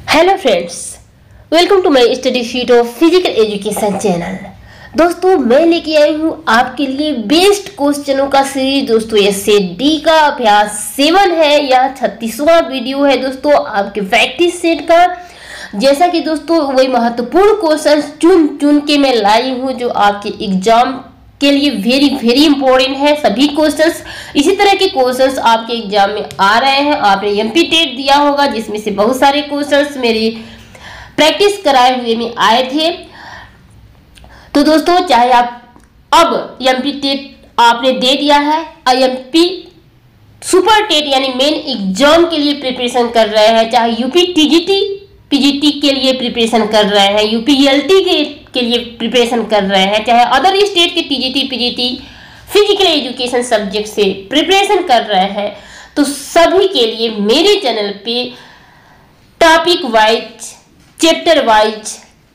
Hello friends, welcome to my study sheet of physical education channel. दोस्तों, मैं लेके आई हूँ आपके लिए बेस्ट क्वेश्चनों का सीरीज। दोस्तों, ये सेट डी का अभ्यास 7 है। यह 36वां वीडियो है दोस्तों आपके प्रैक्टिस सेट का। जैसा कि दोस्तों वही महत्वपूर्ण क्वेश्चन चुन के मैं लाई हूँ जो आपके एग्जाम के लिए वेरी इंपॉर्टेंट है। सभी क्वेश्चंस इसी तरह के क्वेश्चंस आपके एग्जाम में आ रहे हैं। आपने एमपी टेट दिया होगा जिसमें से बहुत सारे क्वेश्चंस मेरी प्रैक्टिस कराए हुए में आए थे। तो दोस्तों, चाहे आप अब एमपी टेट आपने दे दिया है और एमपी सुपर टेट यानी मेन एग्जाम के लिए प्रिपरेशन कर रहे हैं, चाहे यूपी टीजीटी पीजीटी के लिए प्रिपरेशन कर रहे हैं, यूपीएलटी के लिए प्रिपरेशन कर रहे हैं, चाहे अदर स्टेट के TGT PGT physical education subject से प्रिपरेशन कर रहे हैं, तो सभी के लिए मेरे चैनल पे topic wise, chapter wise,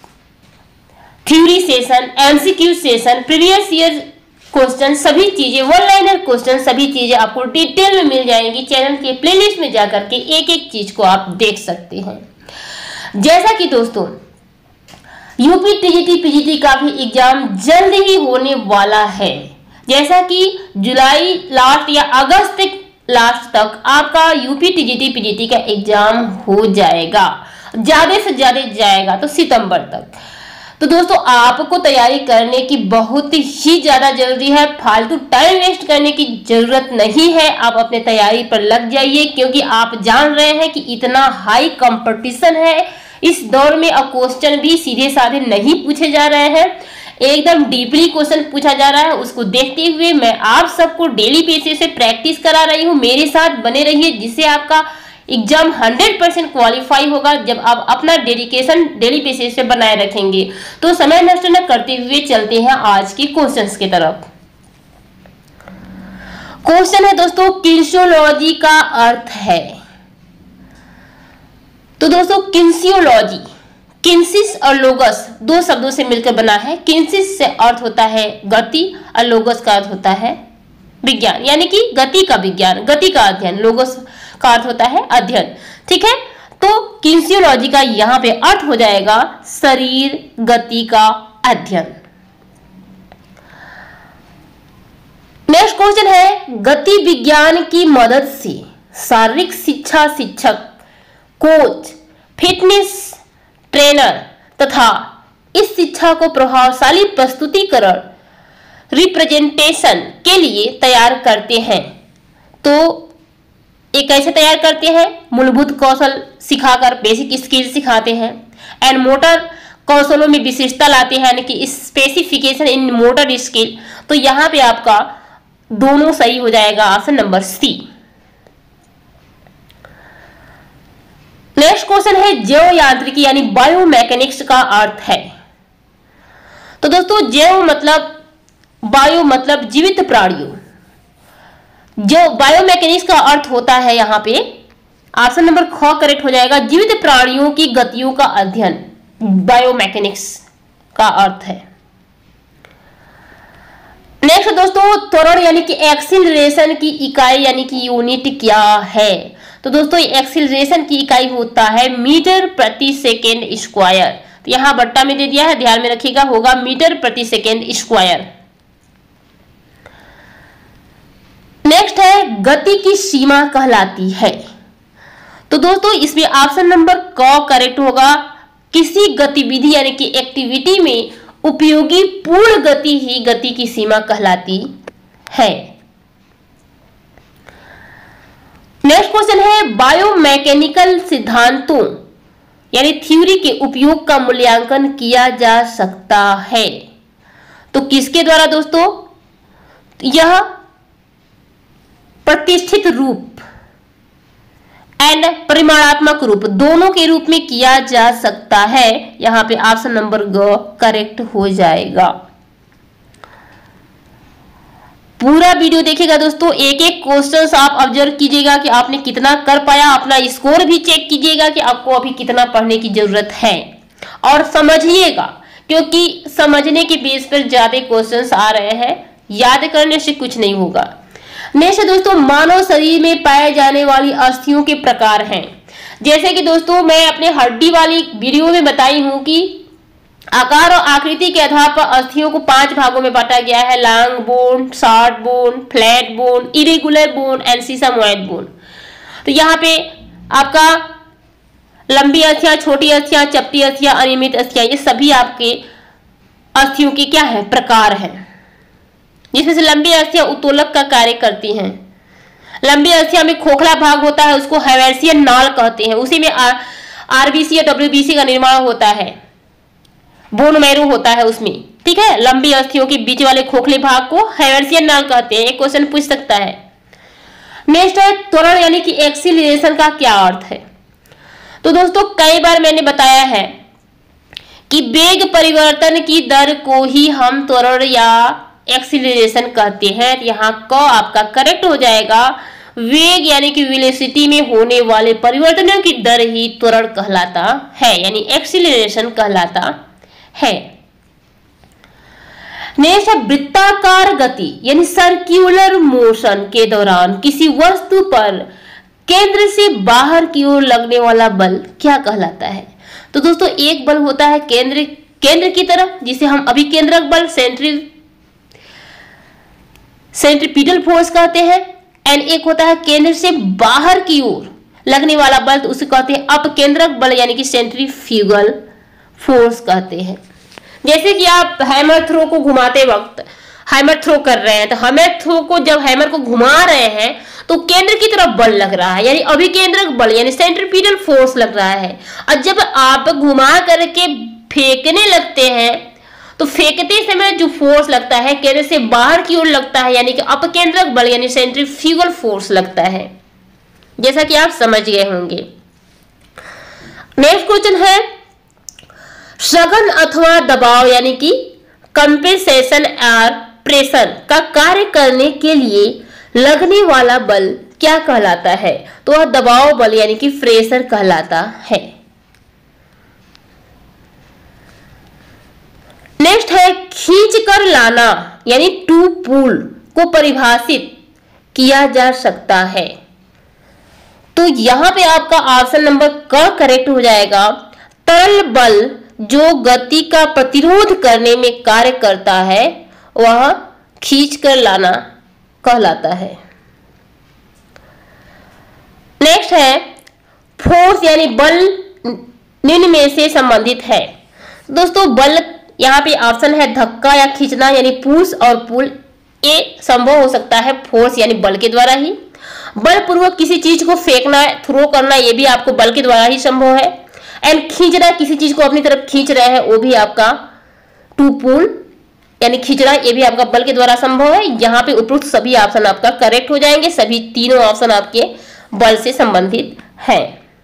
theory session, MCQ session, previous year question, सभी चीजें, वन लाइनर क्वेश्चन, सभी चीजें आपको डिटेल में मिल जाएंगी। चैनल के प्लेलिस्ट में जाकर के एक एक चीज को आप देख सकते हैं। जैसा कि दोस्तों यूपी टीजीटी पीजीटी का भी एग्जाम जल्द ही होने वाला है। जैसा कि जुलाई लास्ट या अगस्त लास्ट तक आपका यूपी टीजीटी पीजीटी का एग्जाम हो जाएगा, ज्यादा से ज्यादा जाएगा तो सितंबर तक। तो दोस्तों, आपको तैयारी करने की बहुत ही ज्यादा जरूरी है। फालतू टाइम वेस्ट करने की जरूरत नहीं है। आप अपने तैयारी पर लग जाइए, क्योंकि आप जान रहे हैं कि इतना हाई कंपटीशन है इस दौर में। अब क्वेश्चन भी सीधे साधे नहीं पूछे जा रहे हैं, एकदम डीपली क्वेश्चन पूछा जा रहा है। उसको देखते हुए मैं आप सबको डेली बेसिस से प्रैक्टिस करा रही हूँ। मेरे साथ बने रहिए, जिससे आपका एग्जाम 100% क्वालिफाई होगा जब आप अपना डेडिकेशन डेली बेसिस पे बनाए रखेंगे। तो समय नष्ट न करते हुए चलते हैं आज के क्वेश्चंस की तरफ। क्वेश्चन है दोस्तों, किन्सियोलॉजी का अर्थ है। तो दोस्तों, किन्सियोलॉजी, किन्सिस और लोगस दो शब्दों से मिलकर बना है। किन्सिस से अर्थ होता है गति और लोगस का अर्थ होता है विज्ञान, यानी कि गति का विज्ञान, गति का अध्ययन। लोगस का अर्थ होता है अध्ययन, ठीक है। तो किन्सियोलॉजी का यहाँ पे अर्थ हो जाएगा शरीर गति का अध्ययन। नेक्स्ट क्वेश्चन है, गति विज्ञान की मदद से शारीरिक शिक्षा शिक्षक, कोच, फिटनेस ट्रेनर तथा इस शिक्षा को प्रभावशाली प्रस्तुतिकरण, रिप्रेजेंटेशन के लिए तैयार करते हैं। तो ये कैसे तैयार करते हैं? मूलभूत कौशल सिखाकर, बेसिक स्किल सिखाते हैं, एंड मोटर कौशलों में विशेषता लाते हैं, यानी कि स्पेसिफिकेशन इन मोटर स्किल। तो यहाँ पे आपका दोनों सही हो जाएगा, option number C. Next question है, जैव यांत्रिकी यानी बायोमैकेनिक्स का अर्थ है। तो दोस्तों, जैव मतलब, बायो मतलब जीवित प्राणियों, जो बायोमैकेनिक्स का अर्थ होता है यहाँ पे ऑप्शन नंबर ख करेक्ट हो जाएगा। जीवित प्राणियों की गतियों का अध्ययन बायोमैकेनिक्स का अर्थ है। नेक्स्ट दोस्तों, त्वरण यानी कि एक्सीलरेशन की इकाई यानी कि यूनिट क्या है? तो दोस्तों, एक्सीलरेशन की इकाई होता है मीटर प्रति सेकेंड स्क्वायर। तो यहाँ बट्टा में दे दिया है, ध्यान में रखिएगा, होगा मीटर प्रति सेकेंड स्क्वायर। नेक्स्ट है, गति की सीमा कहलाती है। तो दोस्तों, इसमें ऑप्शन नंबर क करेक्ट होगा। किसी गतिविधि यानी कि एक्टिविटी में उपयोगी पूर्ण गति ही गति की सीमा कहलाती है। नेक्स्ट क्वेश्चन है, बायोमैकेनिकल सिद्धांतों यानी थ्योरी के उपयोग का मूल्यांकन किया जा सकता है। तो किसके द्वारा दोस्तों? यह प्रतिष्ठित रूप एंड परिमाणात्मक रूप, दोनों के रूप में किया जा सकता है। यहां पे ऑप्शन नंबर ग करेक्ट हो जाएगा। पूरा वीडियो देखिएगा दोस्तों, एक एक क्वेश्चंस आप ऑब्जर्व कीजिएगा कि आपने कितना कर पाया, अपना स्कोर भी चेक कीजिएगा कि आपको अभी कितना पढ़ने की जरूरत है, और समझिएगा, क्योंकि समझने के बेस पर ज्यादा क्वेश्चंस आ रहे हैं, याद करने से कुछ नहीं होगा। नेक्स्ट दोस्तों, मानव शरीर में पाए जाने वाली अस्थियों के प्रकार हैं। जैसे कि दोस्तों मैं अपने हड्डी वाली वीडियो में बताई हूं कि आकार और आकृति के आधार पर अस्थियों को 5 भागों में बांटा गया है: long bone, short bone, flat bone, irregular bone and sesamoid bone. तो यहाँ पे आपका लंबी अस्थियां, छोटी अस्थियां, चपटी अस्थियां, अनियमित अस्थियां, ये सभी आपके अस्थियों के क्या है, प्रकार है। जिसमें से लंबी अस्थियां उत्तोलक का कार्य करती हैं। लंबी अस्थियां में खोखला भाग होता है, उसको हैवेसियन नाल कहते हैं। उसी में आरबीसी या डब्ल्यूबीसी का निर्माण होता है, बोन मैरो होता है उसमें, ठीक है। लंबी अस्थियों के बीच वाले खोखले भाग को हैवेसियन नाल कहते हैं। एक क्वेश्चन पूछ सकता है। नेक्स्ट है त्वरण यानी कि एक्सीलरेशन का क्या अर्थ है। तो दोस्तों कई बार मैंने बताया है कि वेग परिवर्तन की दर को ही हम त्वरण या एक्सीलरेशन कहते हैं। यहाँ क आपका करेक्ट हो जाएगा। वेग यानी कि वेलोसिटी में होने वाले परिवर्तनों की दर ही त्वरण कहलाता है, यानी एक्सीलरेशन कहलाता है। नेक्स्ट है वृत्ताकार गति यानी सर्क्यूलर मोशन के दौरान किसी वस्तु पर केंद्र से बाहर की ओर लगने वाला बल क्या कहलाता है। तो दोस्तों एक बल होता है केंद्र की तरफ, जिसे हम अभिकेंद्रक बल सेंट्रीपिटल फोर्स कहते हैं, एंड एक होता है केंद्र से बाहर की ओर लगने वाला बल, तो उसे कहते हैं अपकेंद्रक बल यानी कि सेंट्रीफ्यूगल फोर्स कहते हैं। जैसे कि आप हैमर थ्रो को घुमाते वक्त हैमर थ्रो कर रहे हैं, तो हैमर थ्रो को जब हैमर को घुमा रहे हैं तो केंद्र की तरफ बल लग रहा है, यानी अभिकेंद्रक बल यानी सेंट्रीपिटल फोर्स लग रहा है। और जब आप घुमा करके फेंकने लगते हैं तो फेंकते समय जो फोर्स लगता है केंद्र से बाहर की ओर लगता है, यानी कि अपकेंद्रक बल यानी सेंट्रीफ्यूगल फोर्स लगता है, जैसा कि आप समझ गए होंगे। नेक्स्ट क्वेश्चन है सघन अथवा दबाव यानी कि कंपेंसेशन और प्रेशर का कार्य करने के लिए लगने वाला बल क्या कहलाता है। तो वह दबाव बल यानी कि प्रेशर कहलाता है। नेक्स्ट है खींच कर लाना यानी टू पुल को परिभाषित किया जा सकता है। तो यहां पे आपका ऑप्शन नंबर क करेक्ट हो जाएगा। तरल बल जो गति का प्रतिरोध करने में कार्य करता है वह खींच कर लाना कहलाता है। नेक्स्ट है फोर्स यानी बल निम्न में से संबंधित है। दोस्तों बल यहाँ पे ऑप्शन है धक्का या खींचना यानी पुश और पुल। ये संभव हो सकता है फोर्स यानी बल के द्वारा ही। बलपूर्वक किसी चीज को फेंकना, थ्रो करना, ये भी आपको बल के द्वारा ही संभव है। एंड खींचना, किसी चीज को अपनी तरफ खींच रहे हैं, वो भी आपका टू पुल यानी खींचना, ये भी आपका बल के द्वारा संभव है। यहाँ पे उपरोक्त सभी ऑप्शन आपका करेक्ट हो जाएंगे। सभी तीनों ऑप्शन आपके बल से संबंधित है।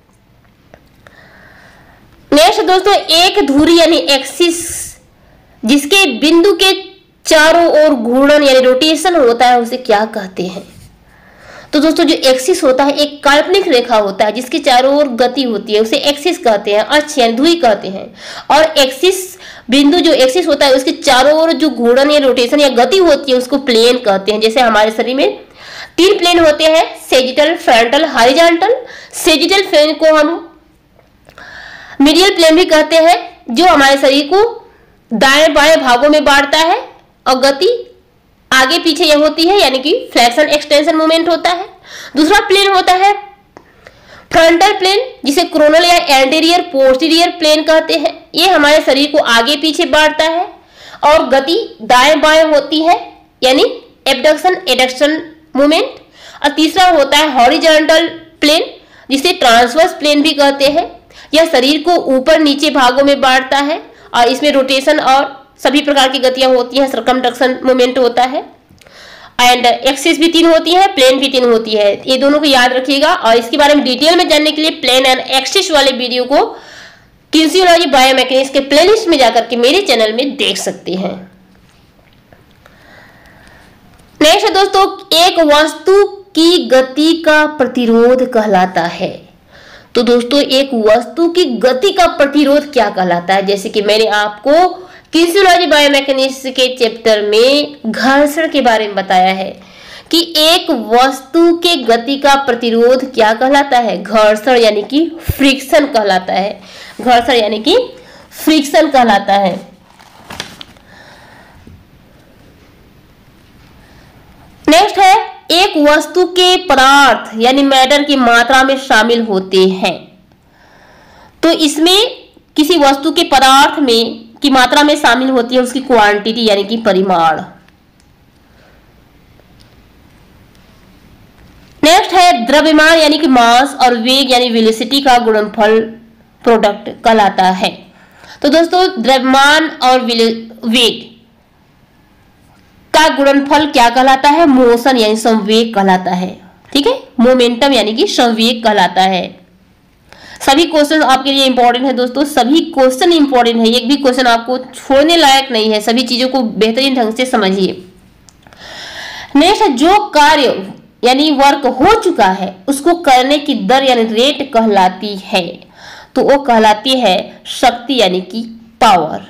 नेक्स्ट दोस्तों एक धुरी यानी एक्सिस जिसके बिंदु के चारों ओर घूर्णन यानी रोटेशन होता है उसे क्या कहते हैं। तो दोस्तों जो एक्सिस होता है एक काल्पनिक रेखा होता है जिसके चारों ओर गति होती है, उसे एक्सिस कहते हैं, अक्ष यानी धुरी कहते हैं। और एक्सिस बिंदु जो एक्सिस होता है उसके चारों ओर जो घूर्णन या रोटेशन या गति होती है उसको प्लेन कहते हैं। जैसे हमारे शरीर में 3 प्लेन होते हैं, sagittal, frontal, horizontal. Sagittal plane को हम मीडियल प्लेन भी कहते हैं, जो हमारे शरीर को दाएं बाएं भागों में बांटता है और गति आगे पीछे यह होती है, यानी कि फ्लेक्शन एक्सटेंशन मूवमेंट होता है। दूसरा प्लेन होता है फ्रंटल प्लेन, जिसे क्रोनल या एंटीरियर पोस्टीरियर प्लेन कहते हैं। ये हमारे शरीर को आगे पीछे बांटता है और गति दाएं बाएं होती है, यानी एबडक्शन एडक्शन मूवमेंट। और तीसरा होता है हॉरिजॉन्टल प्लेन, जिसे ट्रांसवर्स प्लेन भी कहते हैं। यह शरीर को ऊपर नीचे भागों में बांटता है और इसमें रोटेशन और सभी प्रकार की गतियां होती हैं, सर्कमडक्शन मूवमेंट होता है। एंड एक्सिस भी 3 होती है, प्लेन भी 3 होती है। ये दोनों को याद रखिएगा। और इसके बारे में डिटेल में जानने के लिए प्लेन एंड एक्सिस वाले वीडियो को किनेसियोलॉजी बायोमैकेनिक्स के प्लेलिस्ट में जाकर के मेरे चैनल में देख सकते हैं। नेक्स्ट दोस्तों एक वस्तु की गति का प्रतिरोध कहलाता है। तो दोस्तों एक वस्तु की गति का प्रतिरोध क्या कहलाता है। जैसे कि मैंने आपको किनेसियोलॉजी बायोमैकेनिक्स के चैप्टर में घर्षण के बारे में बताया है कि एक वस्तु के गति का प्रतिरोध क्या कहलाता है? घर्षण यानी कि फ्रिक्शन कहलाता है। घर्षण यानी कि फ्रिक्शन कहलाता है। नेक्स्ट है, एक वस्तु के पदार्थ यानी मैटर की मात्रा में शामिल होते हैं। तो इसमें किसी वस्तु के पदार्थ में की मात्रा में शामिल होती है उसकी क्वांटिटी यानी कि परिमाण। नेक्स्ट है, द्रव्यमान यानी कि मास और वेग यानी वेलोसिटी का गुणनफल प्रोडक्ट कहलाता है। तो दोस्तों, द्रव्यमान और वेग का गुणनफल क्या कहलाता है? मोशन यानी संवेग कहलाता है। ठीक है, मोमेंटम यानी कि संवेग कहलाता है। सभी क्वेश्चन आपके लिए इंपॉर्टेंट है दोस्तों, सभी क्वेश्चन इंपॉर्टेंट है, एक भी क्वेश्चन आपको छोड़ने लायक नहीं है। सभी चीजों को बेहतरीन ढंग से समझिए। नेक्स्ट, जो कार्य यानी वर्क हो चुका है उसको करने की दर यानी रेट कहलाती है। तो वो कहलाती है शक्ति यानी कि पावर।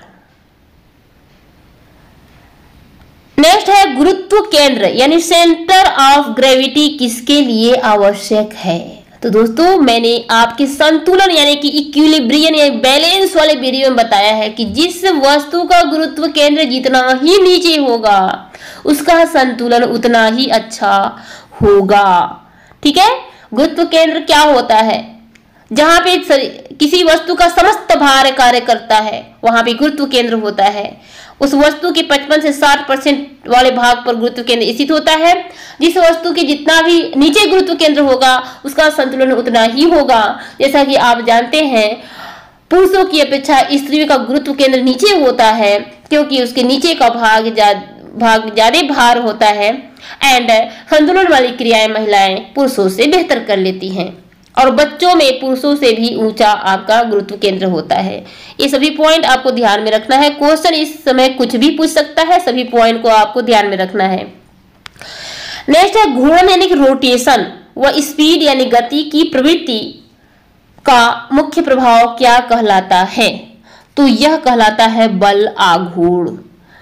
नेक्स्ट है, गुरुत्व केंद्र यानी सेंटर ऑफ ग्रेविटी किसके लिए आवश्यक है? तो दोस्तों, मैंने आपके संतुलन यानी कि इक्विलिब्रियम या बैलेंस वाले वीडियो में बताया है कि जिस वस्तु का गुरुत्व केंद्र जितना ही नीचे होगा उसका संतुलन उतना ही अच्छा होगा। ठीक है, गुरुत्व केंद्र क्या होता है? जहां पे किसी वस्तु का समस्त भार कार्य करता है वहां पे गुरुत्व केंद्र होता है। उस वस्तु के 55 से 60% वाले भाग पर गुरुत्व केंद्र स्थित होता है। जिस वस्तु के जितना भी नीचे गुरुत्व केंद्र होगा उसका संतुलन उतना ही होगा। जैसा कि आप जानते हैं, पुरुषों की अपेक्षा स्त्रियों का गुरुत्व केंद्र नीचे होता है क्योंकि उसके नीचे का भाग ज्यादा भार होता है। एंड संतुलन वाली क्रियाएं महिलाएं पुरुषों से बेहतर कर लेती हैं और बच्चों में पुरुषों से भी ऊंचा आपका गुरुत्व केंद्र होता है। ये सभी पॉइंट आपको ध्यान में रखना है। क्वेश्चन इस समय कुछ भी पूछ सकता है, सभी पॉइंट को आपको ध्यान में रखना है। नेक्स्ट है, घूर्णन यानी कि रोटेशन व स्पीड यानी गति की प्रवृत्ति का मुख्य प्रभाव क्या कहलाता है? तो यह कहलाता है बल आघूर्ण।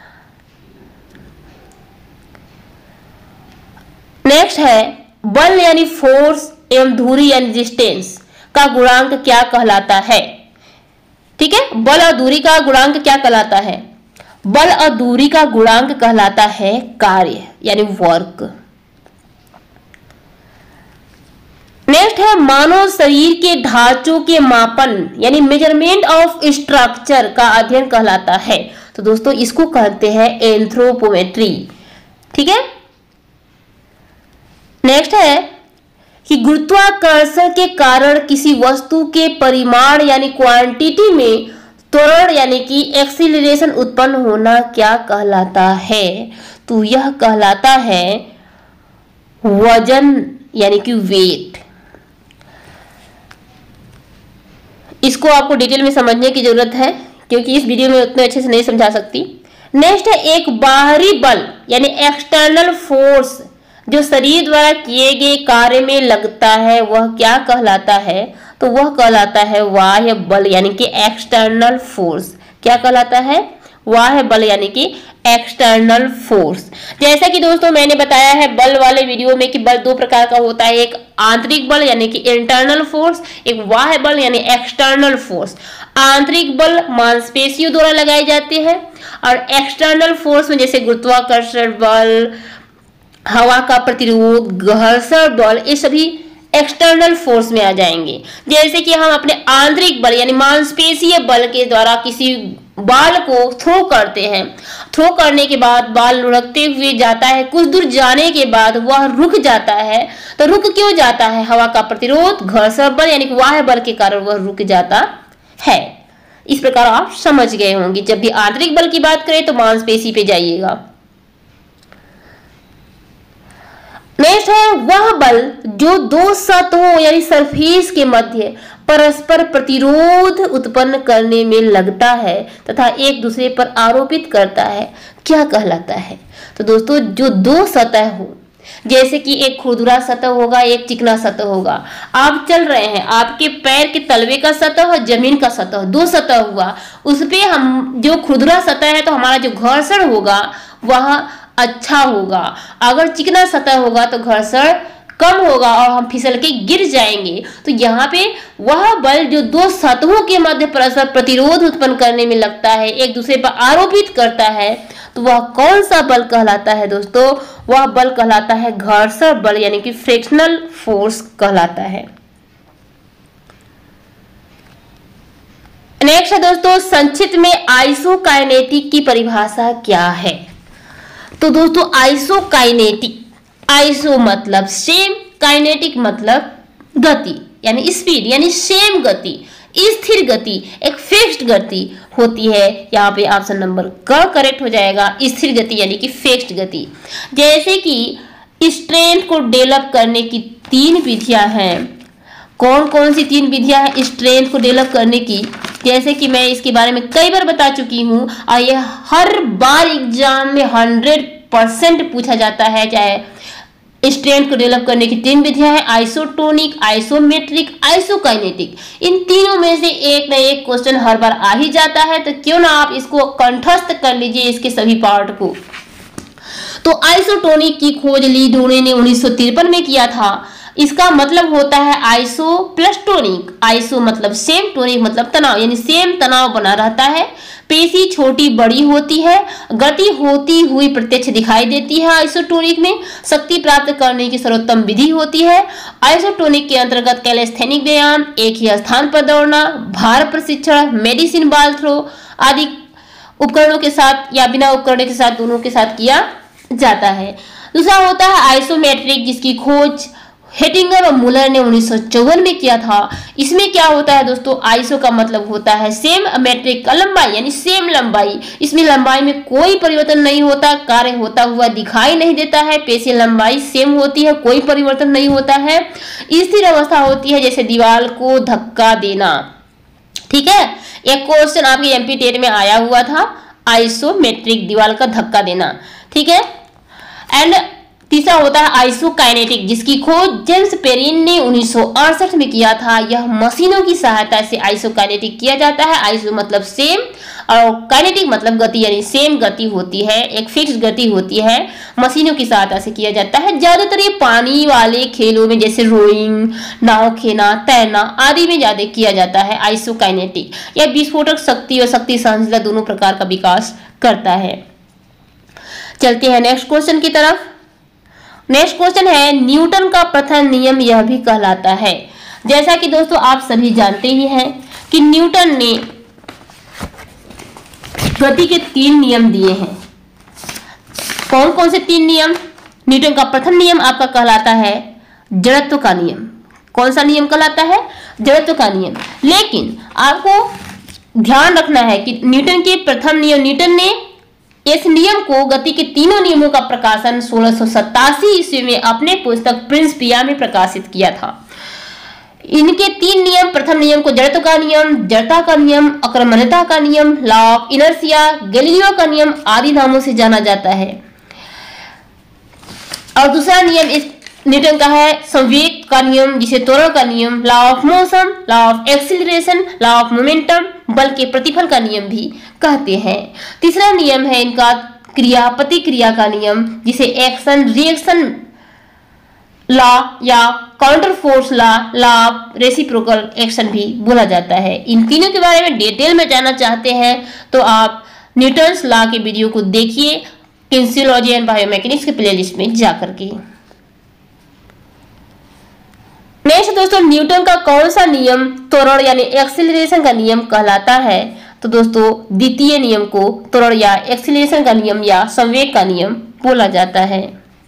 नेक्स्ट है, बल यानी फोर्स एवं दूरी यानी डिस्टेंस का गुणांक क्या कहलाता है? ठीक है, बल और दूरी का गुणांक क्या कहलाता है? बल और दूरी का गुणांक कहलाता है कार्य यानी वर्क। नेक्स्ट है, मानव शरीर के ढांचों के मापन यानी मेजरमेंट ऑफ स्ट्रक्चर का अध्ययन कहलाता है। तो दोस्तों, इसको कहते हैं एंथ्रोपोमेट्री। ठीक है, नेक्स्ट है कि गुरुत्वाकर्षण के कारण किसी वस्तु के परिमाण यानी क्वांटिटी में त्वरण यानी कि एक्सीलरेशन उत्पन्न होना क्या कहलाता है? तो यह कहलाता है वजन यानी कि वेट। इसको आपको डिटेल में समझने की जरूरत है क्योंकि इस वीडियो में उतने अच्छे से नहीं समझा सकती। नेक्स्ट है, एक बाहरी बल यानी एक्सटर्नल फोर्स जो शरीर द्वारा किए गए कार्य में लगता है वह क्या कहलाता है? तो वह कहलाता है बाह्य बल यानी कि एक्सटर्नल फोर्स। क्या कहलाता है? बाह्य बल यानी कि एक्सटर्नल फोर्स। जैसा कि दोस्तों मैंने बताया है बल वाले वीडियो में कि बल दो प्रकार का होता है, एक आंतरिक बल यानी कि इंटरनल फोर्स, एक बाह्य बल यानी एक्सटर्नल फोर्स। आंतरिक बल मांसपेशियों द्वारा लगाए जाते हैं और एक्सटर्नल फोर्स में जैसे गुरुत्वाकर्षण बल, हवा का प्रतिरोध, घर्षण बल, ये सभी एक्सटर्नल फोर्स में आ जाएंगे। जैसे कि हम अपने आंतरिक बल यानी मांसपेशीय बल के द्वारा किसी बाल को थ्रो करते हैं, थ्रो करने के बाद बाल लुढ़कते हुए जाता है, कुछ दूर जाने के बाद वह रुक जाता है। तो रुक क्यों जाता है? हवा का प्रतिरोध, घर्षण बल यानी कि बाह्य बल के कारण वह रुक जाता है। इस प्रकार आप समझ गए होंगे। जब भी आंतरिक बल की बात करें तो मांसपेशी पे जाइएगा। नेक्स्ट है, वह बल जो दो सतहों यानी सरफेस के मध्य परस्पर प्रतिरोध उत्पन्न करने में लगता है तथा एक दूसरे पर आरोपित करता है, क्या कहलाता है? तो दोस्तों, जो दो सतह हो, जैसे कि एक खुरदुरा सतह होगा, एक चिकना सतह होगा। आप चल रहे हैं, आपके पैर के तलवे का सतह और जमीन का सतह, दो सतह हुआ। उस पे हम जो खुरदुरा सतह है तो हमारा जो घर्षण होगा वह अच्छा होगा। अगर चिकना सतह होगा तो घर्षण कम होगा और हम फिसल के गिर जाएंगे। तो यहाँ पे वह बल जो दो सतहों के मध्य परस्पर प्रतिरोध उत्पन्न करने में लगता है, एक दूसरे पर आरोपित करता है, तो वह कौन सा बल कहलाता है दोस्तों? वह बल कहलाता है घर्षण बल, यानी कि फ्रिक्शनल फोर्स कहलाता है। नेक्स्ट है दोस्तों, संक्षिप्त में आइसोकाइनेटिक की परिभाषा क्या है? तो दोस्तों आइसोकाइनेटिक, आइसो मतलब सेम, काइनेटिक मतलब गति यानी स्पीड यानी सेम गति, स्थिर गति, एक फिक्स्ड गति होती है। यहाँ पे ऑप्शन नंबर क करेक्ट हो जाएगा, स्थिर गति यानी कि फिक्स्ड गति। जैसे कि स्ट्रेंथ को डेवलप करने की 3 विधियां हैं। कौन कौन सी 3 विधियां हैं स्ट्रेंथ को डेवलप करने की? जैसे कि मैं इसके बारे में कई बार बता चुकी हूँ और यह हर बार एग्जाम में 100% पूछा जाता है। चाहे स्ट्रेंथ को डेवलप करने की 3 विधियां हैं, आइसोटोनिक, आइसोमेट्रिक, आइसोकाइनेटिक। इन तीनों में से एक न एक क्वेश्चन हर बार आ ही जाता है, तो क्यों ना आप इसको कंठस्थ कर लीजिए, इसके सभी पार्ट को। तो आइसोटोनिक की खोज ली डोने ने 1953 में किया था। इसका मतलब होता है आइसो प्लस टोनिक। आइसो मतलब सेम, टोनिक मतलब तनाव, यानी सेम तनाव बना रहता है। पेशी छोटी बड़ी होती है, गति होती हुई प्रत्यक्ष दिखाई देती है। आइसोटोनिक में शक्ति प्राप्त करने की सर्वोत्तम विधि होती है। आइसोटोनिक के अंतर्गत कैलेस्थेनिक व्यायाम, एक ही स्थान पर दौड़ना, भार प्रशिक्षण, मेडिसिन बॉल थ्रो आदि उपकरणों के साथ या बिना उपकरण के साथ, दोनों के साथ किया जाता है। दूसरा होता है आइसोमेट्रिक, जिसकी खोज हेटिंगर और मुलर ने 1954 में किया था। इसमें क्या होता है दोस्तों? आइसो का मतलब होता है सेम, मेट्रिक का लंबाई यानी सेम लंबाई। इसमें लंबाई में कोई परिवर्तन नहीं होता, कार्य होता हुआ दिखाई नहीं देता है। पेशी लंबाई सेम होती है, कोई परिवर्तन नहीं होता है। स्थिर अवस्था होती है, जैसे दीवार को धक्का देना। ठीक है, एक क्वेश्चन आपके एमपी टेट में आया हुआ था, आइसोमेट्रिक, दीवार का धक्का देना। ठीक है, एंड तीसरा होता है आइसोकाइनेटिक, जिसकी खोज जेम्स पेरिन ने 1968 में किया था। यह मशीनों की सहायता से आइसोकाइनेटिक किया जाता है। आइसो मतलब सेम और काइनेटिक मतलब गति, यानी सेम गति होती है, एक फिक्स गति होती है, मशीनों की सहायता से किया जाता है। ज्यादातर ये पानी वाले खेलों में जैसे रोइंग, नाव खेना, तैरना आदि में ज्यादा किया जाता है आइसोकाइनेटिक। यह विस्फोटक शक्ति और शक्ति सहनशीलता दोनों प्रकार का विकास करता है। चलते हैं नेक्स्ट क्वेश्चन की तरफ। नेक्स्ट क्वेश्चन है, न्यूटन का प्रथम नियम यह भी कहलाता है। जैसा कि दोस्तों आप सभी जानते ही हैं कि न्यूटन ने गति के 3 नियम दिए हैं। कौन कौन से 3 नियम? न्यूटन का प्रथम नियम आपका कहलाता है जड़त्व का नियम। कौन सा नियम कहलाता है? जड़त्व का नियम। लेकिन आपको ध्यान रखना है कि न्यूटन के प्रथम नियम, न्यूटन ने इस नियम को, गति के तीनों नियमों का प्रकाशन 1687 ईस्वी में अपने पुस्तक प्रिंसिपिया में प्रकाशित किया था। इनके 3 नियम, प्रथम नियम को जड़त्व का नियम, जड़ता का नियम, अक्रमण्यता का नियम, लॉ ऑफ इनर्शिया, गैलीलियो का नियम आदि नामों से जाना जाता है। और दूसरा नियम इस न्यूटन का है संवेग का नियम, जिसे त्वरण का नियम, law of motion, law of acceleration, law of momentum, बल के प्रतिफल का नियम भी कहते हैं। तीसरा नियम है इनका क्रिया प्रतिक्रिया का नियम, जिसे एक्शन रिएक्शन लॉ या counter force law, law of reciprocal action भी बोला जाता है। इन तीनों के बारे में डिटेल में जानना चाहते हैं तो आप न्यूटन्स लॉ के वीडियो को देखिए किनेसियोलॉजी एंड बायोमैकेनिक्स के प्लेलिस्ट में जाकर के। नेक्स्ट दोस्तों, न्यूटन का कौन सा नियम त्वरण यानी एक्सीलरेशन का नियम कहलाता है? तो दोस्तों द्वितीय नियम को त्वरण या एक्सीलरेशन का नियम या संवेग का नियम बोला जाता है।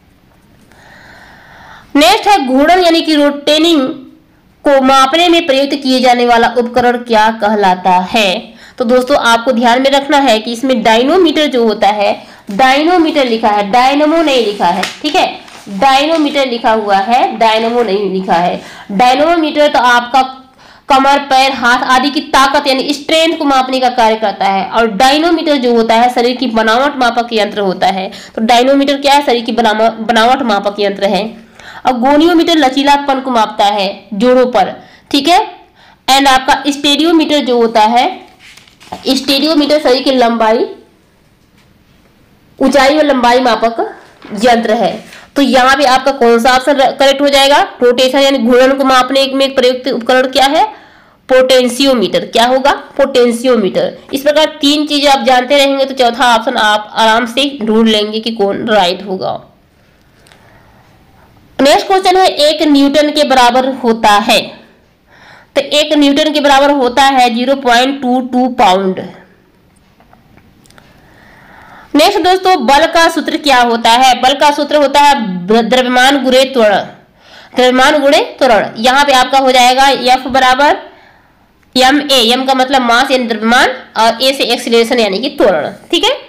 नेक्स्ट है घूर्णन यानी कि रोटेनिंग को मापने में प्रयुक्त किए जाने वाला उपकरण क्या कहलाता है? तो दोस्तों आपको ध्यान में रखना है कि इसमें डायनोमीटर जो होता है, डायनोमीटर लिखा है, डायनमो नहीं लिखा है। ठीक है, डायनोमीटर लिखा हुआ है, डायनमो नहीं लिखा है। डायनोमीटर तो आपका कमर, पैर, हाथ आदि की ताकत यानी स्ट्रेंथ को मापने का कार्य करता है, और डायनोमीटर जो होता है शरीर की बनावट मापक यंत्र होता है। तो डायनोमीटर क्या है? शरीर की बनावट मापक यंत्र है। और गोनियोमीटर लचीलापन को मापता है जोड़ों पर। ठीक है, एंड आपका स्टेरियोमीटर जो होता है, स्टेरियोमीटर शरीर की लंबाई ऊंचाई और लंबाई मापक यंत्र है। तो यहाँ पे आपका कौन सा ऑप्शन करेक्ट हो जाएगा? रोटेशन यानी घूर्णन को मापने में प्रयुक्त उपकरण क्या है? पोटेंशियोमीटर। क्या होगा? पोटेंशियोमीटर। इस प्रकार तीन चीजें आप जानते रहेंगे तो चौथा ऑप्शन आप आराम से ढूंढ लेंगे कि कौन राइट होगा। नेक्स्ट क्वेश्चन है 1 न्यूटन के बराबर होता है। तो 1 न्यूटन के बराबर होता है 0.22 पाउंड। नेक्स्ट दोस्तों, बल का सूत्र क्या होता है? बल का सूत्र होता है द्रव्यमान गुणे त्वरण। द्रव्यमान गुणे त्वरण। यहाँ पे आपका हो जाएगा F बराबर ma। m का मतलब मास यानी द्रव्यमान और a से एक्सीलरेशन यानी कि त्वरण। ठीक है।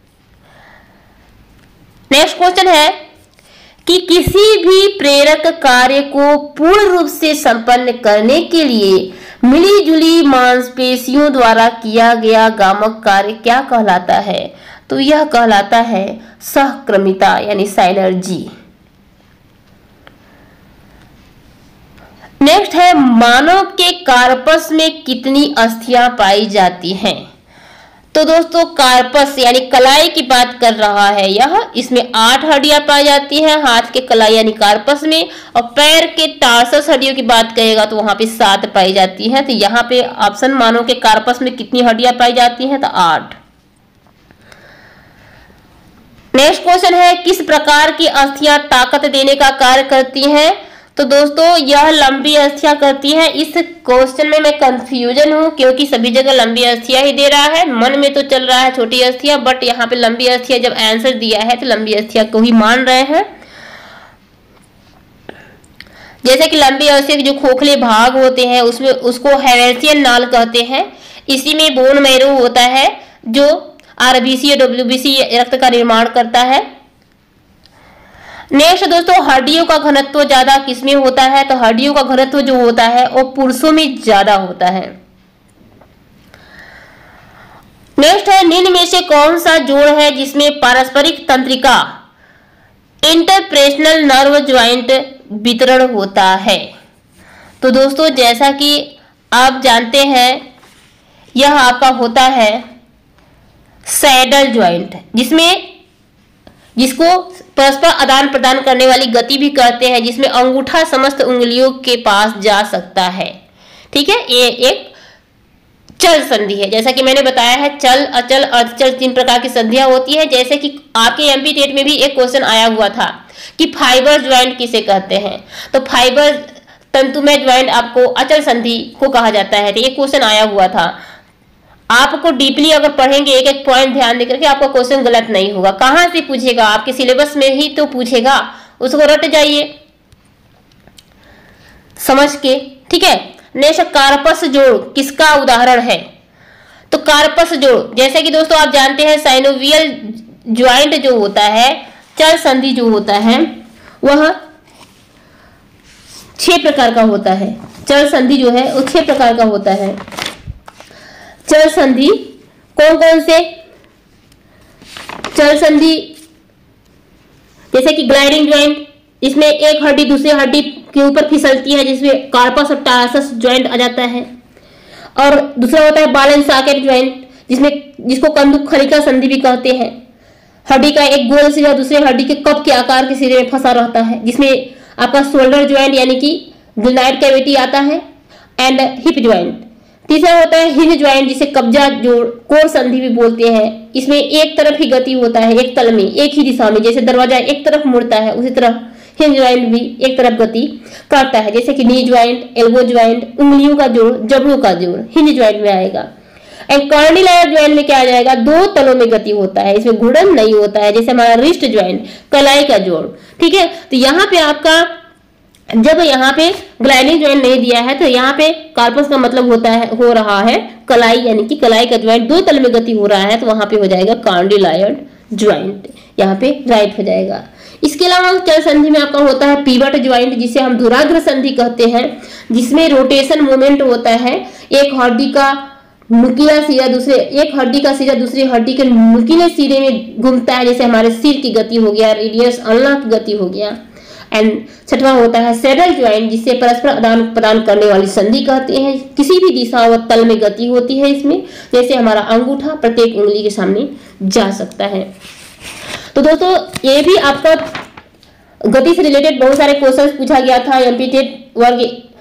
नेक्स्ट क्वेश्चन है कि किसी भी प्रेरक कार्य को पूर्ण रूप से संपन्न करने के लिए मिली जुली मांसपेशियों द्वारा किया गया गामक कार्य क्या कहलाता है? तो यह कहलाता है सहक्रमिता यानी साइनर्जी। नेक्स्ट है मानव के कार्पस में कितनी अस्थियां पाई जाती हैं? तो दोस्तों कार्पस यानी कलाई की बात कर रहा है यह। इसमें 8 हड्डियां पाई जाती हैं हाथ के कलाई यानी कार्पस में, और पैर के टार्सस हड्डियों की बात करेगा तो वहां पे 7 पाई जाती हैं। तो यहाँ पे ऑप्शन मानव के कार्पस में कितनी हड्डियां पाई जाती हैं? तो 8। नेक्स्ट क्वेश्चन है किस प्रकार की अस्थियां ताकत देने का कार्य करती हैं? तो दोस्तों यह लंबी अस्थियां करती है। इस क्वेश्चन में मैं कंफ्यूजन हूं क्योंकि सभी जगह लंबी अस्थियां ही दे रहा है। मन में तो चल रहा है छोटी अस्थियां, बट यहाँ पे लंबी अस्थियां जब आंसर दिया है तो लंबी अस्थियां को ही मान रहे हैं। जैसे कि लंबी अस्थियां के जो खोखले भाग होते हैं उसमें उसको हेरेसियन नाल कहते हैं। इसी में बोन मैरो होता है जो आरबीसी या डब्ल्यूबीसी रक्त का निर्माण करता है। नेक्स्ट दोस्तों, हड्डियों का घनत्व ज्यादा किसमें होता है? तो हड्डियों का घनत्व जो होता है वो पुरुषों में ज्यादा होता है। नेक्स्ट है निम्न में से कौन सा जोड़ है जिसमें पारस्परिक तंत्रिका इंटरप्रेशनल नर्व ज्वाइंट वितरण होता है? तो दोस्तों जैसा कि आप जानते हैं यह आपका होता है सैडल ज्वाइंट, जिसको परस्पर आदान प्रदान करने वाली गति भी कहते हैं, जिसमें अंगूठा समस्त उंगलियों के पास जा सकता है। ठीक है। ये एक चल संधि है। जैसा कि मैंने बताया है चल, अचल, अर्धचल 3 प्रकार की संधियां होती है। जैसे कि आपके एमपी टेट में भी एक क्वेश्चन आया हुआ था कि फाइबर ज्वाइंट किसे कहते हैं? तो फाइबर तंतुमय ज्वाइंट आपको अचल संधि को कहा जाता है। तो ये क्वेश्चन आया हुआ था। आपको डीपली अगर पढ़ेंगे एक एक पॉइंट ध्यान देकर के आपका क्वेश्चन गलत नहीं होगा। कहां से पूछेगा? आपके सिलेबस में ही तो पूछेगा, उसको रट जाइए समझ के। ठीक है। नेक्स्ट कार्पस जोड़ किसका उदाहरण है? तो कार्पस जोड़ जैसे कि दोस्तों आप जानते हैं साइनोवियल ज्वाइंट जो होता है, चल संधि जो होता है वह 6 प्रकार का होता है। चल संधि जो है वो 6 प्रकार का होता है। चल संधि कौन कौन से? चल संधि जैसे कि ग्लाइडिंग ज्वाइंट, इसमें एक हड्डी दूसरी हड्डी के ऊपर फिसलती है जिसमें कार्पस और टार्सस ज्वाइंट आ जाता है। और दूसरा होता है बॉल एंड सॉकेट ज्वाइंट, जिसको कंदुक खलिका संधि भी कहते हैं। हड्डी का एक गोल सिरा दूसरे हड्डी के कप के आकार के सिरे में फंसा रहता है, जिसमें आपका शोल्डर ज्वाइंट यानी कि ग्लूनाइड कैविटी आता है, एंड हिप ज्वाइंट। तीसरा होता है हिंज ज्वाइंट, जिसे कब्जा जोड़ कोर संधि भी बोलते हैं। इसमें एक तरफ ही गति होता है, एक तल में एक ही दिशा में। जैसे दरवाजा एक तरफ मुड़ता है उसी तरह हिंज ज्वाइंट भी एक तरफ गति करता है। जैसे कि नी ज्वाइंट, एल्बो ज्वाइंट, उंगलियों का जोड़, जबड़ों का जोड़ हिंज ज्वाइंट में आएगा। एंड कॉर्निलायर ज्वाइंट में क्या आ जाएगा? 2 तलों में गति होता है, इसमें घुड़न नहीं होता है। जैसे हमारा रिस्ट ज्वाइंट, कलाई का जोड़। ठीक है। तो यहाँ पे आपका जब यहाँ पे ग्लाइडिंग ज्वाइंट नहीं दिया है तो यहाँ पे कार्पस का मतलब होता है हो रहा है कलाई, यानी कि कलाई का ज्वाइंट 2 तल में गति हो रहा है तो वहां पे हो जाएगा कॉर्निलायर ज्वाइंट, यहाँ पे राइट हो जाएगा। इसके अलावा चल संधि में आपका होता है पिवट ज्वाइंट, जिसे हम धुराग्र संधि कहते हैं, जिसमें रोटेशन मूवमेंट होता है। एक हड्डी का नुकीला सिरा एक हड्डी का सिरा दूसरी हड्डी के नुकीले सिरे में घूमता है, जैसे हमारे सिर की गति हो गया, रेडियस अल्ना की गति हो गया। एंड 6वां होता है सैडल ज्वाइंट, जिसे परस्पर आदान प्रदान करने वाली संधि कहते हैं। किसी भी दिशा व तल में गति होती है इसमें, जैसे हमारा अंगूठा प्रत्येक उंगली के सामने जा सकता है। तो दोस्तों ये भी आपका गति से रिलेटेड बहुत सारे क्वेश्चंस पूछा गया था एमपी टेट वर्ग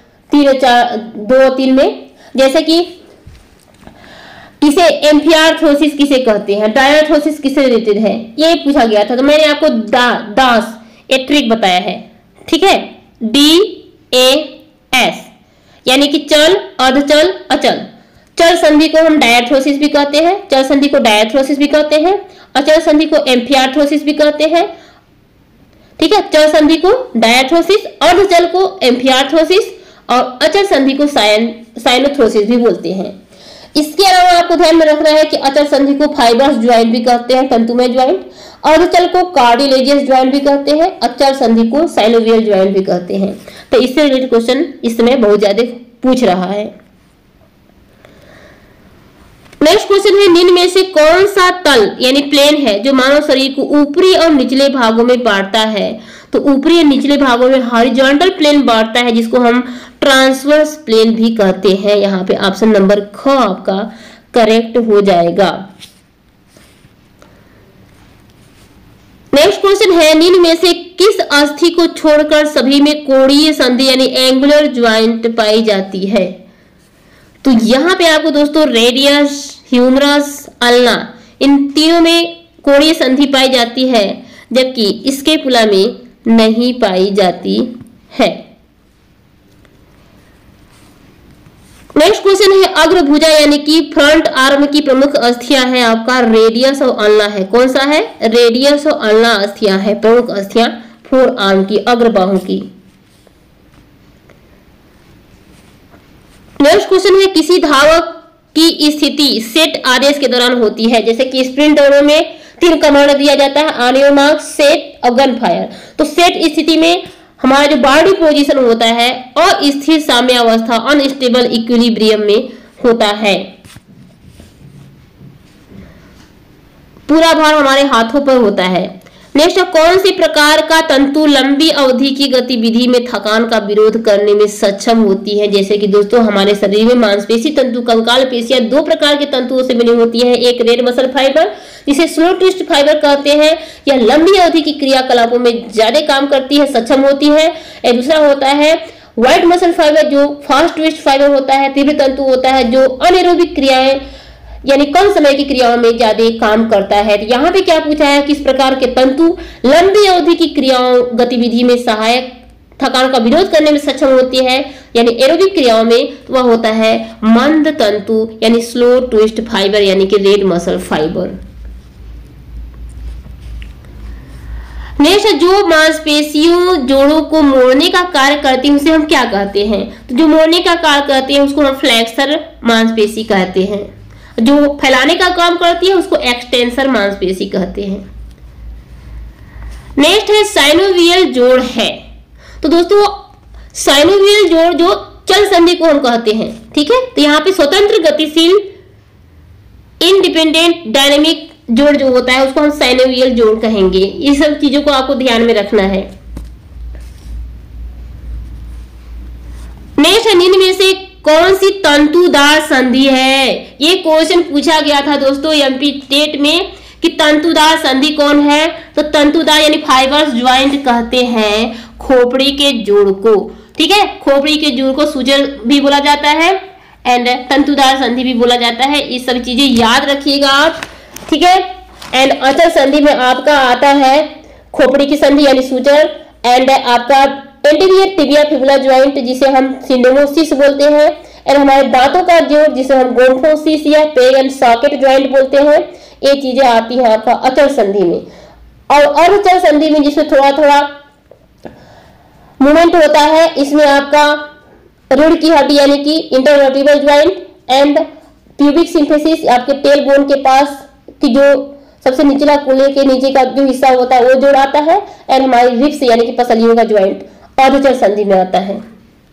2-3 में, जैसे कि किसे एम्फियार्थ्रोसिस किसे कहते हैं, डायनार्थ्रोसिस किसे रिलेटेड है, ये पूछा गया था। तो मैंने आपको दास एक ट्रिक बताया है, ठीक है, DAS यानी कि चल, अर्धचल, अचल। चल संधि को हम डायनार्थ्रोसिस भी कहते हैं, चल संधि को डायनार्थ्रोसिस भी कहते हैं, अचल संधि को एम्फियार्थ्रोसिस भी कहते हैं, ठीक है। चल संधि को डायनार्थ्रोसिस, अर्धचल को एम्फियार्थ्रोसिस और अचल संधि को साइनोथ्रोसिस भी बोलते हैं। इसके अलावा आपको ध्यान में रखना है कि अचल संधि को फाइब्रस ज्वाइंट भी कहते हैं, तंतुमय ज्वाइंट, अर्धचल को कार्डिलेजियस ज्वाइंट भी कहते हैं, अचल संधि को साइनोवियल ज्वाइंट भी कहते हैं। तो इससे रिलेटेड क्वेश्चन इस समय बहुत ज्यादा पूछ रहा है। नेक्स्ट क्वेश्चन है, निम्न में से कौन सा तल यानी प्लेन है जो मानव शरीर को ऊपरी और निचले भागों में बांटता है? तो ऊपरी और निचले भागों में हॉरिजॉन्टल प्लेन बांटता है, जिसको हम ट्रांसवर्स प्लेन भी कहते हैं। यहाँ पे ऑप्शन नंबर ख आपका करेक्ट हो जाएगा। नेक्स्ट क्वेश्चन है, निम्न में से किस अस्थि को छोड़कर सभी में कोणीय संधि यानी एंगुलर ज्वाइंट पाई जाती है? तो यहाँ पे आपको दोस्तों रेडियस, ह्यूमरस, अल्ना, इन तीनों में कोणीय संधि पाई जाती है, जबकि स्कैपुला में नहीं पाई जाती है। नेक्स्ट क्वेश्चन है, अग्रभुजा यानी कि फ्रंट आर्म की प्रमुख अस्थियां है आपका रेडियस और अल्ना है। कौन सा है? रेडियस और अल्ना अस्थियां है, प्रमुख अस्थियां फोर आर्म की, अग्रबाहु की। नेक्स्ट क्वेश्चन है, किसी धावक की स्थिति सेट आदेश के दौरान होती है, जैसे कि स्प्रिंट दौड़ों में 3 कमांड दिया जाता है, ऑन योर मार्क, सेट और गन फायर। तो सेट स्थिति में हमारा जो बॉडी पोजीशन होता है अस्थिर साम्यावस्था, अनस्टेबल इक्विलिब्रियम में होता है। पूरा भार हमारे हाथों पर होता है। नेक्स्ट, कौन सी प्रकार का तंतु लंबी अवधि की गतिविधि में थकान का विरोध करने में सक्षम होती है? जैसे कि दोस्तों हमारे शरीर में मांसपेशी तंतु, कंकाल पेशियां 2 प्रकार के तंतुओं से बनी होती है। एक रेड मसल फाइबर जिसे स्लो ट्विस्ट फाइबर कहते हैं, यह लंबी अवधि की क्रियाकलापों में ज्यादा काम करती है, सक्षम होती है। और दूसरा होता है व्हाइट मसल फाइबर जो फास्ट ट्विस्ट फाइबर होता है, तीव्र तंतु होता है, जो अनएरोबिक क्रियाएं यानी कम समय की क्रियाओं में ज्यादा काम करता है। तो यहाँ पे क्या पूछा है, किस प्रकार के तंतु लंबी अवधि की क्रियाओं गतिविधि में सहायक थकान का विरोध करने में सक्षम होती है यानी एरोबिक क्रियाओं में? तो वह होता है मंद तंतु यानी स्लो ट्विस्ट फाइबर यानी कि रेड मसल फाइबर। नेक्स्ट, जो मांसपेशियों जोड़ों को मोड़ने का कार्य करती है उसे हम क्या कहते हैं? तो जो मोड़ने का कार्य करती है उसको हम फ्लेक्सर मांसपेशी कहते हैं, जो फैलाने का काम करती है उसको एक्सटेंसर मांसपेशी कहते हैं। नेक्स्ट है साइनोवियल जोड़ है। तो दोस्तों साइनोवियल जोड़ जो चल संधि को हम कहते हैं, ठीक है। तो यहाँ पे स्वतंत्र गतिशील इंडिपेंडेंट डायनेमिक जोड़ जो होता है उसको हम साइनोवियल जोड़ कहेंगे। ये सब चीजों को आपको ध्यान में रखना है। नेक्स्ट, निम्न में से कौन सी तंतुदार संधि है? ये क्वेश्चन पूछा गया था दोस्तों एमपी टेट में कि तंतुदार संधि कौन है? तो तंतुदार यानी फाइबर्स ज्वाइंट कहते हैं खोपड़ी के जोड़ को, ठीक है। खोपड़ी के जोड़ को सूजन भी बोला जाता है एंड तंतुदार संधि भी बोला जाता है। ये सब चीजें याद रखिएगा आप, ठीक है। एंड अचल संधि में आपका आता है खोपड़ी की संधि यानी सूजन एंड आपका एंटीरियर टिबिया फिबुला ज्वाइंट जिसे हम सिंडेमोसिस बोलते हैं, और हमारे दांतों का जोड़ जिसे हम गोम्फोसिस या पेग एंड सॉकेट ज्वाइंट बोलते हैं। ये चीजें आती हैं आपका अचल संधि में। और अर्धचल संधि में जिसमें थोड़ा थोड़ा मूवमेंट होता है, इसमें आपका रीढ़ की हड्डी यानी कि intervertebral joint and pubic symphysis आपके टेल बोन के पास की जो सबसे निचला कूल्हे के नीचे का जो हिस्सा होता है वो जोड़ आता है, एंड हमारी रिब्स यानी कि पसलियों का ज्वाइंट अर्धचल संधि में आता है।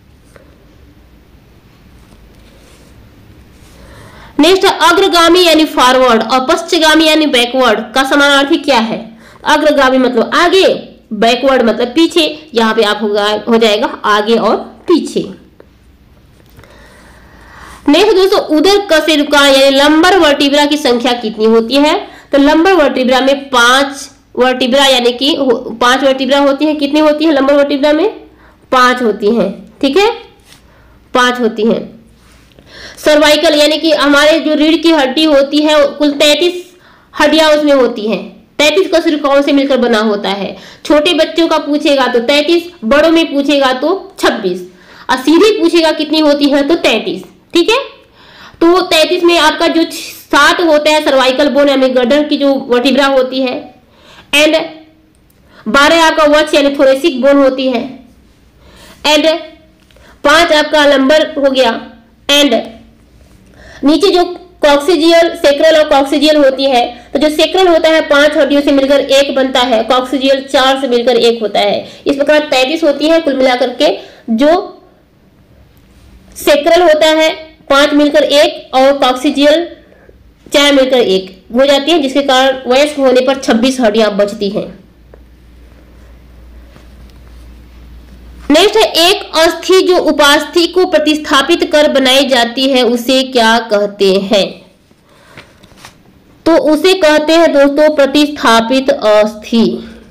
नेक्स्ट, अग्रगामी यानी फॉरवर्ड और पश्चगामी यानी बैकवर्ड का समानार्थी क्या है? अग्रगामी मतलब आगे, बैकवर्ड मतलब पीछे। यहां पे आप हो जाएगा आगे और पीछे। नेक्स्ट दोस्तों, उदर कशेरुका यानी लंबर वर्टिब्रा की संख्या कितनी होती है? तो लंबर वर्टिब्रा में 5 वर्टिब्रा यानी कि 5 वर्टिब्रा होती हैं। कितनी होती है लंबर वर्टिब्रा में? 5 होती हैं। ठीक है, 5 होती हैं। सर्वाइकल यानी कि हमारे जो रीढ़ की हड्डी होती है कुल 33 हड्डियां उसमें होती हैं। 33 का सूत्र कौन से मिलकर बना होता है? छोटे बच्चों का पूछेगा तो 33, बड़ों में पूछेगा तो 26 और सीधी पूछेगा कितनी होती है तो 33। ठीक है, तो 33 में आपका जो 7 होता है सर्वाइकल बोन यानी गर्दन की जो वर्टिब्रा होती है, एंड 12 आपका वक्ष यानी थोरेसिक बोन होती है, एंड 5 आपका लंबर हो गया, एंड नीचे जो कॉक्सिजियल, सेक्रल और कॉक्सिजियल होती है। तो जो सेक्रल होता है 5 हड्डियों से मिलकर 1 बनता है, कॉक्सिजियल 4 से मिलकर 1 होता है। इस प्रकार 33 होती है कुल मिलाकर के। जो सेक्रल होता है 5 मिलकर 1 और कॉक्सिजियल 4 मिलकर 1 हो जाती है, जिसके कारण वयस्क होने पर 26 हड्डियां बचती हैं। नेक्स्ट है, एक अस्थि जो उपास्थि को प्रतिस्थापित कर बनाई जाती है उसे क्या कहते हैं? तो उसे कहते हैं दोस्तों प्रतिस्थापित अस्थि।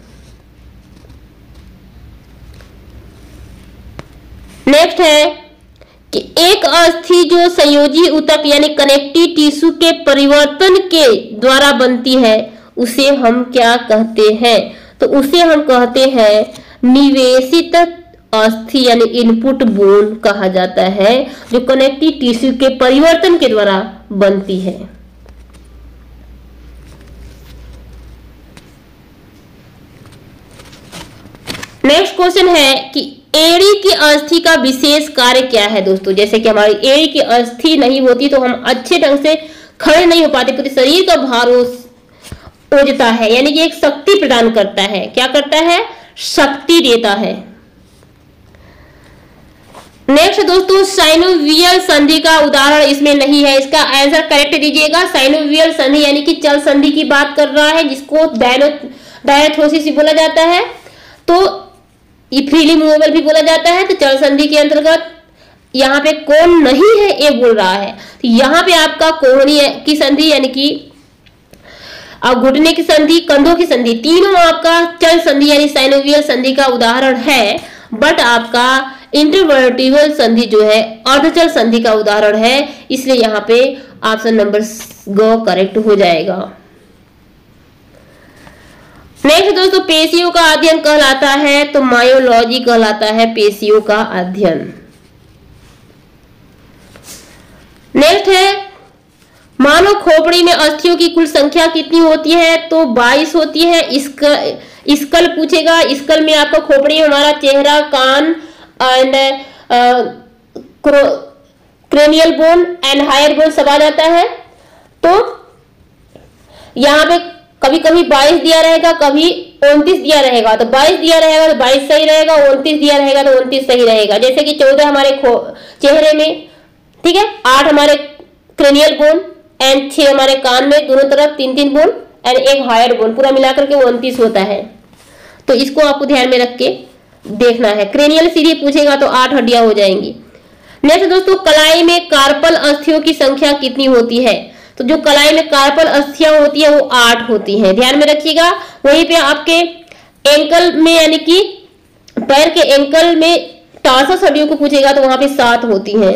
नेक्स्ट है कि एक अस्थि जो संयोजी ऊतक यानी कनेक्टिव टिश्यू के परिवर्तन के द्वारा बनती है उसे हम क्या कहते हैं? तो उसे हम कहते हैं निवेशित अस्थि यानी इनपुट बोन कहा जाता है, जो कनेक्टिव टिश्यू के परिवर्तन के द्वारा बनती है। नेक्स्ट क्वेश्चन है कि एड़ी की अस्थि का विशेष कार्य क्या है दोस्तों? जैसे कि हमारी एड़ी की अस्थि नहीं होती तो हम अच्छे ढंग से खड़े नहीं हो पाते, पूरे शरीर का भार ओझता है, यानी कि एक शक्ति प्रदान करता है। क्या करता है? शक्ति देता है। नेक्स्ट दोस्तों, साइनोवियल संधि का उदाहरण इसमें नहीं है, इसका आंसर करेक्ट दीजिएगा। साइनोवियल संधि यानी कि चल संधि की बात कर रहा है, जिसको डायनाथोसिस भी बोला जाता है, तो ये फ्रीली मूवेबल भी बोला जाता है। तो चल संधि के अंतर्गत यहाँ पे कौन नहीं है ये बोल रहा है, तो यहाँ पे आपका कोहनी की संधि यानी कि घुटने की संधि, कंधों की संधि, तीनों आपका चल संधि यानी साइनोवियल संधि का उदाहरण है। बट आपका इंटरवर्टिबल संधि जो है अर्धचल संधि का उदाहरण है, इसलिए यहाँ पे ऑप्शन नंबर ग करेक्ट हो जाएगा। नेक्स्ट दोस्तों, पेशियों का अध्ययन कहलाता है तो मायोलॉजी कहलाता है पेशियों का अध्ययन। नेक्स्ट है, मानव खोपड़ी में अस्थियों की कुल संख्या कितनी होती है? तो 22 होती है। स्कल पूछेगा, स्कल में आपका खोपड़ी में हमारा चेहरा, कान and cranial bone and hyoid bone सब आ जाता है। तो यहाँ पे कभी कभी 22 दिया रहेगा, कभी 29 दिया रहेगा। तो 22 दिया रहेगा तो 22 सही रहेगा, 29 दिया रहेगा तो 29 सही रहेगा। जैसे कि 14 हमारे चेहरे में, ठीक है, 8 हमारे क्रेनियल बोन एंड 6 हमारे कान में, दोनों तरफ 3-3 बोन एंड 1 हायर बोन, पूरा मिलाकर के 29 होता है। तो इसको आपको ध्यान में रख के देखना है। क्रेनियल सीधी पूछेगा तो 8 हड्डियां हो जाएंगी। नेक्स्ट दोस्तों, कलाई में कार्पल अस्थियों की संख्या कितनी होती है? तो जो कलाई में कार्पल अस्थियां होती है वो 8 होती हैं, ध्यान में रखिएगा। वहीं पे आपके एंकल में यानी कि पैर के एंकल में टार्सस हड्डियों को पूछेगा तो वहां पे 7 होती हैं।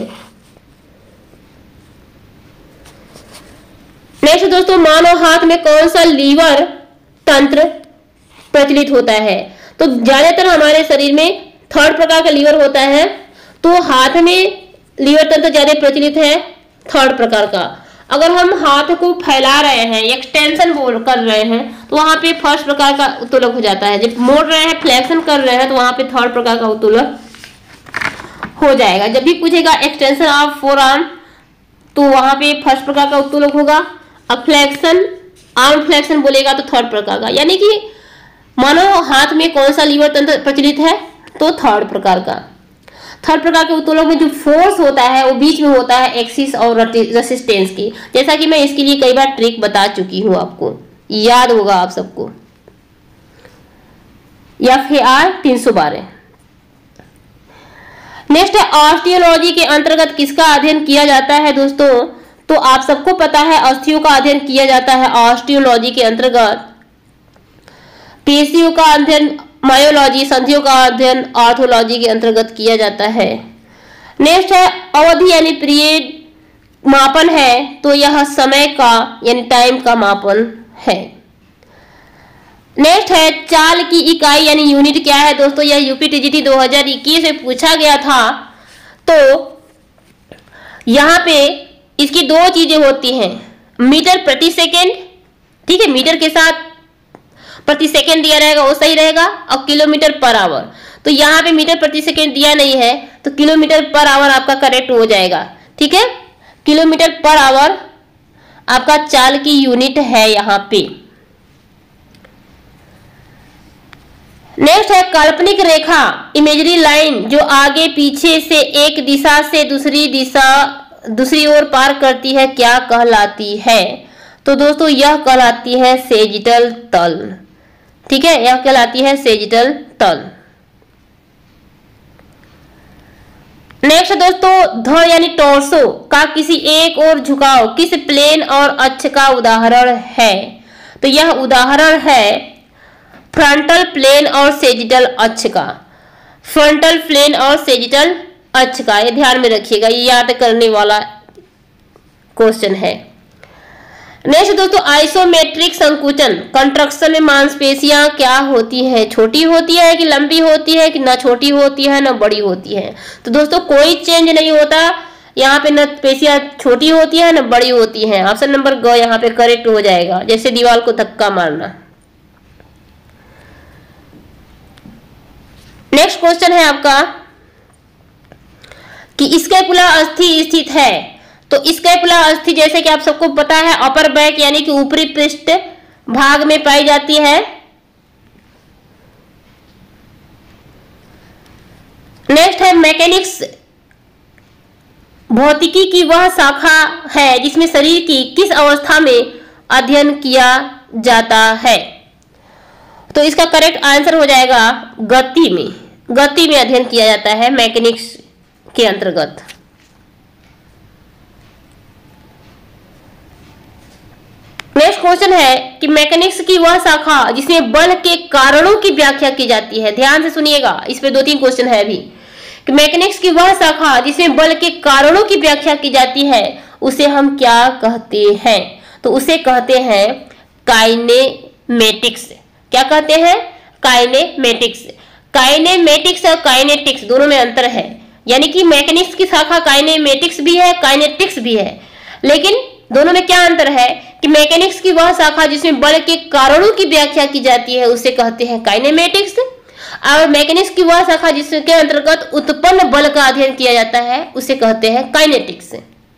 नेक्स्ट दोस्तों, मानव हाथ में कौन सा लीवर तंत्र प्रचलित होता है? तो ज्यादातर हमारे शरीर में 3rd प्रकार का लीवर होता है, तो हाथ में लीवर तंत्र ज्यादा प्रचलित है 3rd प्रकार का। अगर हम हाथ को फैला रहे हैं, एक्सटेंशन कर रहे हैं, तो वहां पे 1st प्रकार का उत्तोलक हो जाता है। जब मोड़ रहे हैं, फ्लेक्शन कर रहे हैं, तो वहां पे 3rd प्रकार का उत्तोलक हो जाएगा। जब भी पूछेगा एक्सटेंशन ऑफ फोर आर्म, तो वहां पे 1st प्रकार का उत्तोलक होगा। अब फ्लेक्शन, आर्म फ्लेक्शन बोलेगा तो 3rd प्रकार का। यानी कि मानो हाथ में कौन सा लीवर तंत्र प्रचलित है? तो 3rd प्रकार का। 3rd प्रकार के उत्तोलक में जो फोर्स होता है वो बीच में होता है एक्सिस और रेसिस्टेंस की, जैसा कि मैं इसके लिए कई बार ट्रिक बता चुकी हूं, आपको याद होगा आप सबको। FAR 312। नेक्स्ट है, ऑस्टियोलॉजी के अंतर्गत किसका अध्ययन किया जाता है दोस्तों? तो आप सबको पता है अस्थियों का अध्ययन किया जाता है ऑस्टियोलॉजी के अंतर्गत। पेशियों का अध्ययन मायोलॉजी, संधियों का अध्ययन ऑर्थोलॉजी के अंतर्गत किया जाता है। नेक्स्ट है अवधि यानी पीरियड मापन है, तो यह समय का यानी टाइम का मापन है। नेक्स्ट है चाल की इकाई यानी यूनिट क्या है दोस्तों, यह यूपीटीजीटी 2021 में पूछा गया था। तो यहाँ पे इसकी दो चीजें होती हैं, मीटर प्रति सेकेंड, ठीक है, मीटर के साथ प्रति सेकेंड दिया रहेगा वो सही रहेगा, और किलोमीटर पर आवर। तो यहाँ पे मीटर प्रति सेकेंड दिया नहीं है, तो किलोमीटर पर आवर आपका करेक्ट हो जाएगा, ठीक है। किलोमीटर पर आवर आपका चाल की यूनिट है यहाँ पे। नेक्स्ट है काल्पनिक रेखा इमेजरी लाइन, जो आगे पीछे से एक दिशा से दूसरी ओर पार करती है, क्या कहलाती है? तो दोस्तों यह कहलाती है सेजिटल तल, ठीक है, यह कहलाती है सेजिटल तल। नेक्स्ट दोस्तों धड़ यानी टॉर्सो का किसी एक ओर झुकाव किस प्लेन और अक्ष का उदाहरण है? तो यह उदाहरण है फ्रंटल प्लेन और सेजिटल अक्ष का, फ्रंटल प्लेन और सेजिटल अक्ष का, ये ध्यान में रखिएगा, ये याद करने वाला क्वेश्चन है। नेक्स्ट दोस्तों आइसोमेट्रिक संकुचन कंट्रक्शन में मांसपेशियां क्या होती है, छोटी होती है कि लंबी होती है, कि ना छोटी होती है ना बड़ी होती है? तो दोस्तों कोई चेंज नहीं होता, यहाँ पे न पेशियां छोटी होती है ना बड़ी होती है। ऑप्शन नंबर ग यहाँ पे करेक्ट हो जाएगा, जैसे दीवार को धक्का मारना। नेक्स्ट क्वेश्चन है आपका कि स्कैपुला अस्थि स्थित है, तो स्कैपुला अस्थि जैसे कि आप सबको पता है अपर बैक यानी कि ऊपरी पृष्ठ भाग में पाई जाती है। नेक्स्ट है मैकेनिक्स भौतिकी की वह शाखा है जिसमें शरीर की किस अवस्था में अध्ययन किया जाता है? तो इसका करेक्ट आंसर हो जाएगा गति में, गति में अध्ययन किया जाता है मैकेनिक्स के अंतर्गत। नेक्स्ट क्वेश्चन है कि मैकेनिक्स की वह शाखा जिसमें बल के कारणों की व्याख्या की जाती है, ध्यान से सुनिएगा, इस पे 2-3 क्वेश्चन है अभी, कि मैकेनिक्स की वह शाखा जिसमें बल के कारणों की व्याख्या की जाती है उसे हम क्या कहते हैं? तो उसे कहते हैं काइनेमेटिक्स। क्या कहते हैं? काइनेमेटिक्स। काइनेमेटिक्स और काइनेटिक्स दोनों में अंतर है, यानी कि मैकेनिक्स की शाखा काइनेमेटिक्स भी है काइनेटिक्स भी है, लेकिन दोनों में क्या अंतर है कि मैकेनिक्स की वह शाखा जिसमें बल के कारणों की व्याख्या की जाती है उसे कहते हैं काइनेमेटिक्स, और मैकेनिक्स की वह शाखा जिसके अंतर्गत उत्पन्न बल का अध्ययन किया जाता है उसे कहते हैं काइनेटिक्स।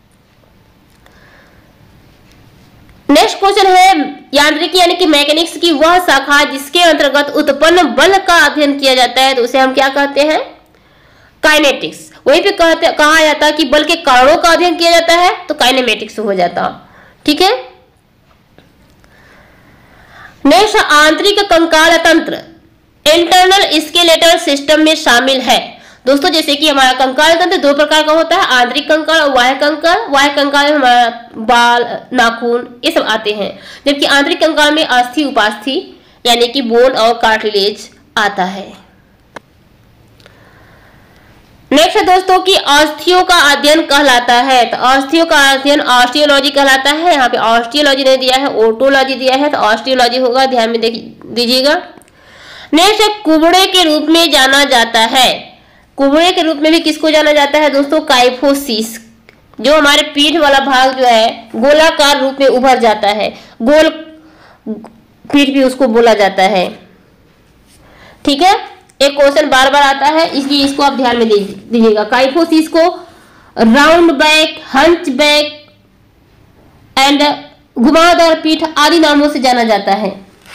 नेक्स्ट क्वेश्चन है यांत्रिकी यानी कि मैकेनिक्स की वह शाखा जिसके अंतर्गत उत्पन्न बल का अध्ययन किया जाता है, तो उसे हम क्या कहते हैं? काइनेटिक्स। वहीं पे कहा जाता है कि बल के कारणों का अध्ययन किया जाता है तो काइनेमेटिक्स हो जाता, ठीक है। नेक्स्ट आंतरिक कंकाल तंत्र इंटरनल स्केलेटल सिस्टम में शामिल है। दोस्तों जैसे कि हमारा कंकाल तंत्र 2 प्रकार का होता है, आंतरिक कंकाल और बाह्य कंकाल। बाह्य कंकाल में हमारा बाल, नाखून ये सब आते हैं, जबकि आंतरिक कंकाल में अस्थि, उपास्थि यानी कि बोन और कार्टिलेज आता है। नेक्स्ट है दोस्तों कि अस्थियों का अध्ययन कहलाता है, तो अस्थियों का अध्ययन ऑस्टियोलॉजी कहलाता है। यहाँ पे ऑस्टियोलॉजी नहीं दिया है, ओटोलॉजी दिया है, तो ऑस्टियोलॉजी होगा, ध्यान में दीजिएगा। नेक्स्ट है कुबड़े के रूप में जाना जाता है। कुबड़े के रूप में भी किसको जाना जाता है दोस्तों? काइफोसिस, जो हमारे पीठ वाला भाग जो है गोलाकार रूप में उभर जाता है, गोल पीठ भी उसको बोला जाता है, ठीक है। एक क्वेश्चन बार बार आता है इसलिए इसको आप ध्यान में दीजिएगा। काइफोसिस को round back, hunch back and घुमावदार पीठ आदि नामों से जाना जाता है।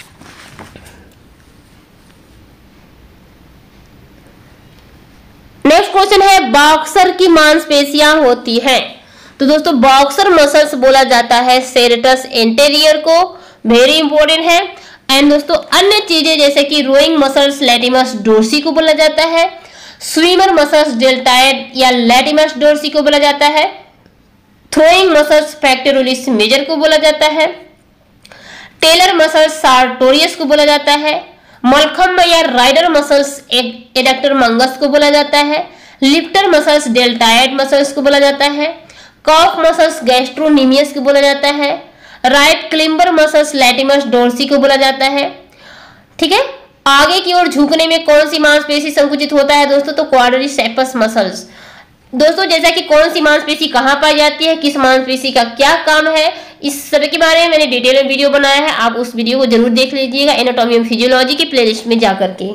नेक्स्ट क्वेश्चन है बॉक्सर की मांसपेशियां होती हैं, तो दोस्तों बॉक्सर मसल्स बोला जाता है सेरेटस एंटेरियर को, वेरी इंपॉर्टेंट है। एंड दोस्तों अन्य चीजें जैसे कि रोइंग मसल्स लैटिमस डोर्सी को बोला जाता है, स्विमर मसल्स डेल्टाइड या लैटिमस डोर्सी को बोला जाता है, थ्रोइंग मसल्स पेक्टोरलिस मेजर को बोला जाता है, टेलर मसल्स सार्टोरियस को बोला जाता है, मलखम्ब या राइडर मसल्स एडक्टर मंगस को बोला जाता है। लिफ्टर मसल्स डेल्टायड मसल्स को बोला जाता है। कॉफ मसल्स गैस्ट्रोनीमियस को बोला जाता है। Right climber muscles latissimus dorsi को बोला जाता है। ठीक है, आगे की ओर झुकने में कौन सी मांसपेशी संकुचित होता है दोस्तों, तो क्वाड्रिसेप्स मसल्स। दोस्तों जैसा कि कौन सी मांसपेशी कहाँ पाई जाती है, किस मांसपेशी का क्या काम है, इस सब के बारे में मैंने डिटेल में वीडियो बनाया है, आप उस वीडियो को जरूर देख लीजिएगा एनाटॉमी एंड फिजियोलॉजी की प्लेलिस्ट में जाकर के।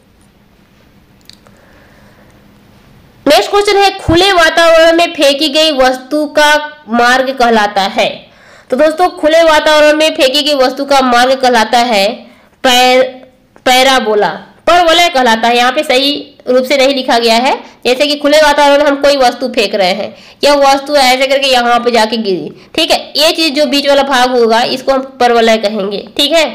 नेक्स्ट क्वेश्चन है, खुले वातावरण में फेंकी गई वस्तु का मार्ग कहलाता है। तो दोस्तों खुले वातावरण में फेंकी गई वस्तु का मार्ग कहलाता है पैराबोला, परवलय कहलाता है। यहाँ पे सही रूप से नहीं लिखा गया है, जैसे कि खुले वातावरण में हम कोई वस्तु फेंक रहे हैं, यह वस्तु ऐसे करके यहाँ पे जाके गिरी, ठीक है, ये चीज जो बीच वाला भाग होगा इसको हम परवलय कहेंगे। ठीक है,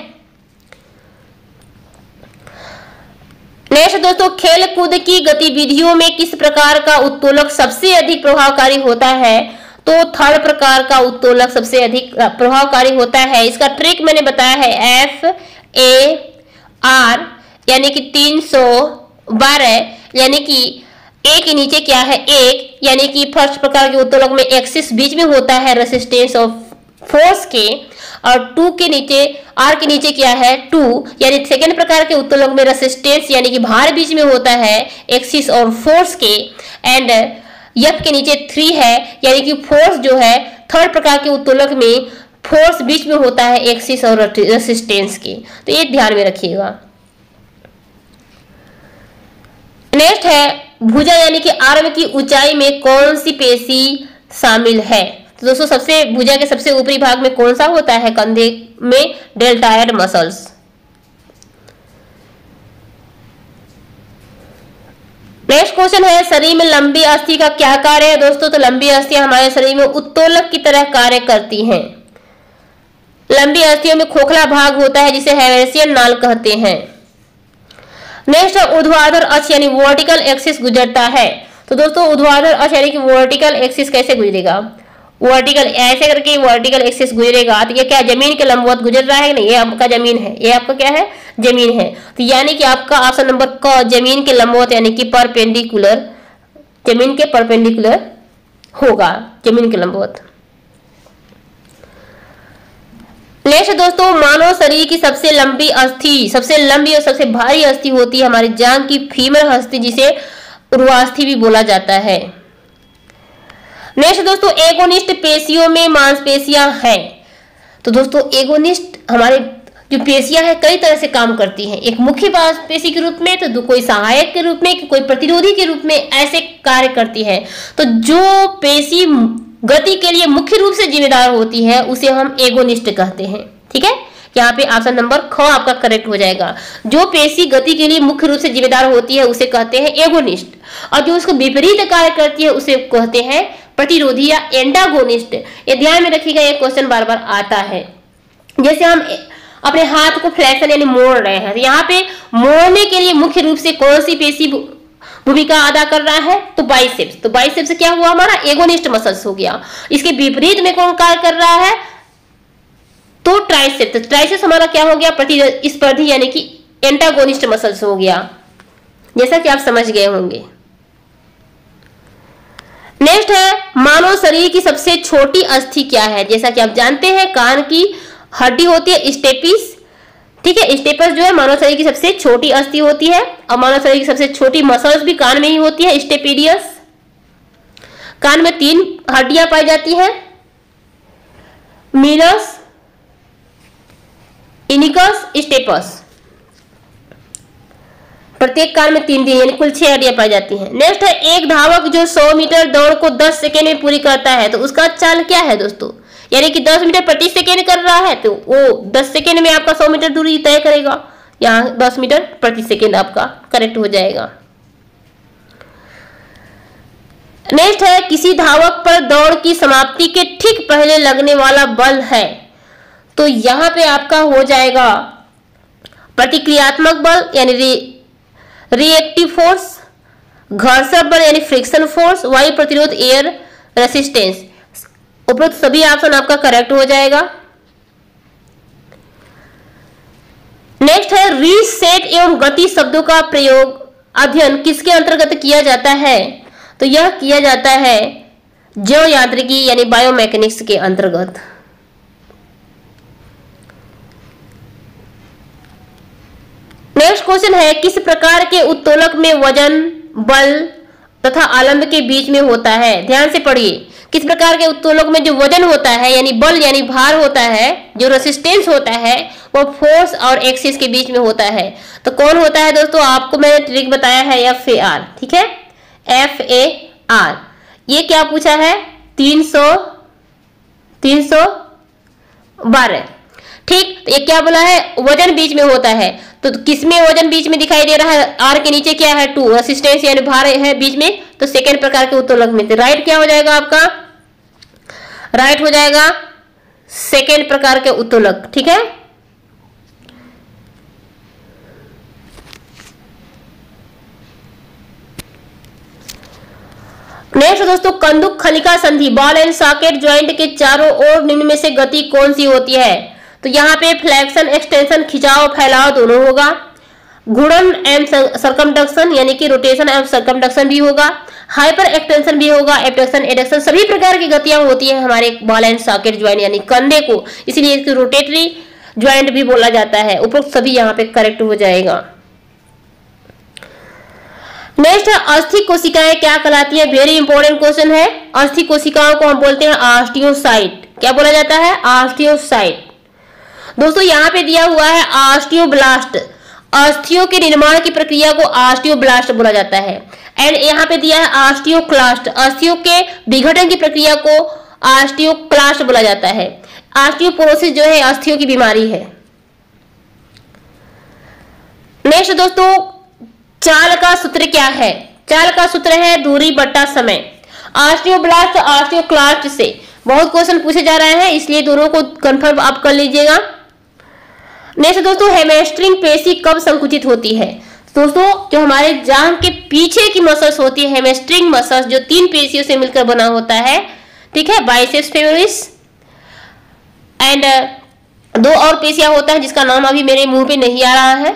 नेक्स्ट दोस्तों, खेल कूद की गतिविधियों में किस प्रकार का उत्तोलक सबसे अधिक प्रभावकारी होता है, तो थर्ड प्रकार का उत्तोलक सबसे अधिक प्रभावकारी होता है। इसका ट्रिक मैंने बताया है FAR यानी कि 312, यानी कि ए के नीचे क्या है 1, यानी कि फर्स्ट प्रकार के उत्तोलक में एक्सिस बीच में होता है रेसिस्टेंस ऑफ फोर्स के, और 2 के नीचे आर के नीचे क्या है 2, यानी सेकेंड प्रकार के उत्तोलक में रेसिस्टेंस यानी कि भार बीच में होता है एक्सिस और फोर्स के, एंड एफ के नीचे 3 है, यानी कि फोर्स जो है थर्ड प्रकार के उत्तोलक में फोर्स बीच में होता है एक्सिस और रेसिस्टेंस के, तो ये ध्यान में रखिएगा। नेक्स्ट है, भुजा यानी कि आर्म की ऊंचाई में कौन सी पेशी शामिल है। तो दोस्तों सबसे भुजा के सबसे ऊपरी भाग में कौन सा होता है, कंधे में डेल्टायड मसल्स। नेक्स्ट क्वेश्चन है, शरीर में लंबी अस्थि का क्या कार्य है दोस्तों, तो लंबी अस्थियां हमारे शरीर में उत्तोलक की तरह कार्य करती हैं। लंबी अस्थियों में खोखला भाग होता है जिसे हेरेसियन नाल कहते हैं। नेक्स्ट ऊर्ध्वाधर अक्ष यानी वर्टिकल एक्सिस गुजरता है। तो दोस्तों ऊर्ध्वाधर अक्ष यानी कि वर्टिकल एक्सिस कैसे गुजरेगा, वर्टिकल ऐसे करके वर्टिकल एक्सिस गुजरेगा, तो ये क्या जमीन के लंबवत गुजर रहा है, नहीं ये आपका जमीन है, ये आपका क्या है जमीन है, तो यानी कि आपका ऑप्शन नंबर क जमीन के लंबवत यानी कि परपेंडिकुलर, जमीन के परपेंडिकुलर होगा, जमीन के लंबवत। नेक्स्ट दोस्तों, मानव शरीर की सबसे लंबी अस्थि, सबसे लंबी और सबसे भारी अस्थि होती है हमारी जांघ की फीमर अस्थि, जिसे उर्वास्थि भी बोला जाता है। नेक्स्ट दोस्तों, एगोनिस्ट पेशियों में मांसपेशियां हैं। तो दोस्तों एगोनिस्ट हमारे जो पेशियां हैं कई तरह से काम करती हैं, एक मुख्य मांसपेशी के रूप में, तो कोई सहायक के रूप में, कोई प्रतिरोधी के रूप में ऐसे कार्य करती है। तो जो पेशी गति के लिए मुख्य रूप से जिम्मेदार होती है उसे हम एगोनिस्ट कहते हैं। ठीक है, यहाँ पे ऑप्शन नंबर ख आपका करेक्ट हो जाएगा। जो पेशी गति के लिए मुख्य रूप से जिम्मेदार होती है उसे कहते हैं एगोनिस्ट, और जो उसको विपरीत कार्य करती है उसे कहते हैं प्रतिरोधी या एंटागोनिस्ट। ये ध्यान में रखिएगा, ये क्वेश्चन बार बार आता है। जैसे हम अपने हाथ को फ्लेक्शन यानी मोड़ रहे हैं, तो यहाँ पे मोड़ने के लिए मुख्य रूप से कौन सी पेशी भूमिका अदा कर रहा है, तो बाइसेप्स। तो बाइसेप्स क्या हुआ हमारा एगोनिस्ट मसल्स हो गया। इसके विपरीत में कौन कार्य कर रहा है, तो ट्राइसेप्स। तो ट्राइसेप्स हमारा क्या हो गया प्रतिस्पर्धी यानी कि एंटागोनिस्ट मसल्स हो गया, जैसा कि आप समझ गए होंगे। नेक्स्ट है, मानव शरीर की सबसे छोटी अस्थि क्या है। जैसा कि आप जानते हैं कान की हड्डी होती है स्टेपिस, ठीक है, स्टेपस जो है मानव शरीर की सबसे छोटी अस्थि होती है, और मानव शरीर की सबसे छोटी मसल्स भी कान में ही होती है स्टेपिडियस। कान में 3 हड्डियां पाई जाती हैं, मीनस, इनिकस, स्टेपस। प्रत्येक कान में 3 यानी कुल 6 हड्डियां पाई जाती हैं। नेक्स्ट है, एक धावक जो 100 मीटर दौड़ को 10 सेकेंड में पूरी करता है, तो उसका चाल क्या है दोस्तों, यानी कि 10 मीटर प्रति सेकेंड कर रहा है, तो वो 10 सेकेंड में आपका 100 मीटर दूरी तय करेगा। यहाँ 10 मीटर प्रति सेकेंड आपका करेक्ट हो जाएगा। नेक्स्ट है, किसी धावक पर दौड़ की समाप्ति के ठीक पहले लगने वाला बल है, तो यहाँ पे आपका हो जाएगा प्रतिक्रियात्मक बल यानी रिएक्टिव फोर्स, घर्षण बल यानी फ्रिक्शन फोर्स, वायु प्रतिरोध एयर रेसिस्टेंस। उपरोक्त सभी ऑप्शन आपका करेक्ट हो जाएगा। नेक्स्ट है रीसेट एवं गति शब्दों का प्रयोग अध्ययन किसके अंतर्गत किया जाता है? तो यह किया जाता है जैव यांत्रिकी यानी बायोमैकेनिक्स के अंतर्गत। नेक्स्ट क्वेश्चन है किस प्रकार के उत्तोलक में वजन, बल तथा आलंब के बीच में होता है? ध्यान से पढ़िए, किस प्रकार के उत्तोलक में जो वजन होता है यानी बल यानी भार होता है, जो रेसिस्टेंस होता है वो फोर्स और एक्सिस के बीच में होता है। तो कौन होता है दोस्तों? आपको मैंने ट्रिक बताया है FAR, ठीक है, FAR। ये क्या पूछा है? 312, ठीक। तो ये क्या बोला है? वजन बीच में होता है। तो किसमें वजन बीच में दिखाई दे रहा है? आर के नीचे क्या है? 2, रेसिस्टेंस यानी भार है बीच में। तो सेकेंड प्रकार के उत्तोलक में राइट क्या हो जाएगा आपका? राइट हो जाएगा सेकेंड प्रकार के उत्तोलक, ठीक है। नेक्स्ट दोस्तों, कंदुक खलिका संधि बॉल एंड सॉकेट ज्वाइंट के चारों ओर निम्न में से गति कौन सी होती है? तो यहाँ पे फ्लेक्शन, एक्सटेंशन, खिंचाव, फैलाव दोनों होगा। घूर्णन एंड सर्कमडक्शन यानी कि रोटेशन एंड सर्कमडक्शन भी होगा। हाइपर एक्सटेंशन भी होगा, एबडक्शन, एडक्शन, सभी प्रकार की गतियां होती है हमारे बॉल एंड सॉकेट ज्वाइंट यानी कंधे को, इसलिए इसको रोटेटरी ज्वाइंट भी बोला जाता है। उपरोक्त सभी यहाँ पे करेक्ट हो जाएगा। नेक्स्ट है अस्थि कोशिकाएं क्या कहलाती है? वेरी इंपॉर्टेंट क्वेश्चन है। अस्थि कोशिकाओं को हम बोलते हैं ऑस्टियोसाइट। क्या बोला जाता है? ऑस्टियोसाइट। दोस्तों यहाँ पे दिया हुआ है ऑस्टियोब्लास्ट, अस्थियों के निर्माण की प्रक्रिया को ऑस्टियोब्लास्ट बोला जाता है। एंड यहाँ पे दिया है ऑस्टियोक्लास्ट, अस्थियों के विघटन की प्रक्रिया को ऑस्टियोक्लास्ट बोला जाता है। ऑस्टियोपोरोसिस जो है अस्थियों की बीमारी है। नेक्स्ट दोस्तों, चाल का सूत्र क्या है? चाल का सूत्र है दूरी बट्टा समय। ऑस्टियोब्लास्ट ऑस्टियोक्लास्ट से बहुत क्वेश्चन पूछे जा रहे हैं, इसलिए दोनों को कंफर्म आप कर लीजिएगा। नेक्स्ट दोस्तों, हैमस्ट्रिंग पेशी कब संकुचित होती है? दोस्तों जो हमारे जांघ के पीछे की मसल्स होती है, हैमस्ट्रिंग मसल्स, जो 3 पेशियों से मिलकर बना होता है, ठीक है, बाइसेप्स फेमोरिस एंड 2 और पेशियां होता है जिसका नाम अभी मेरे मुंह पे नहीं आ रहा है।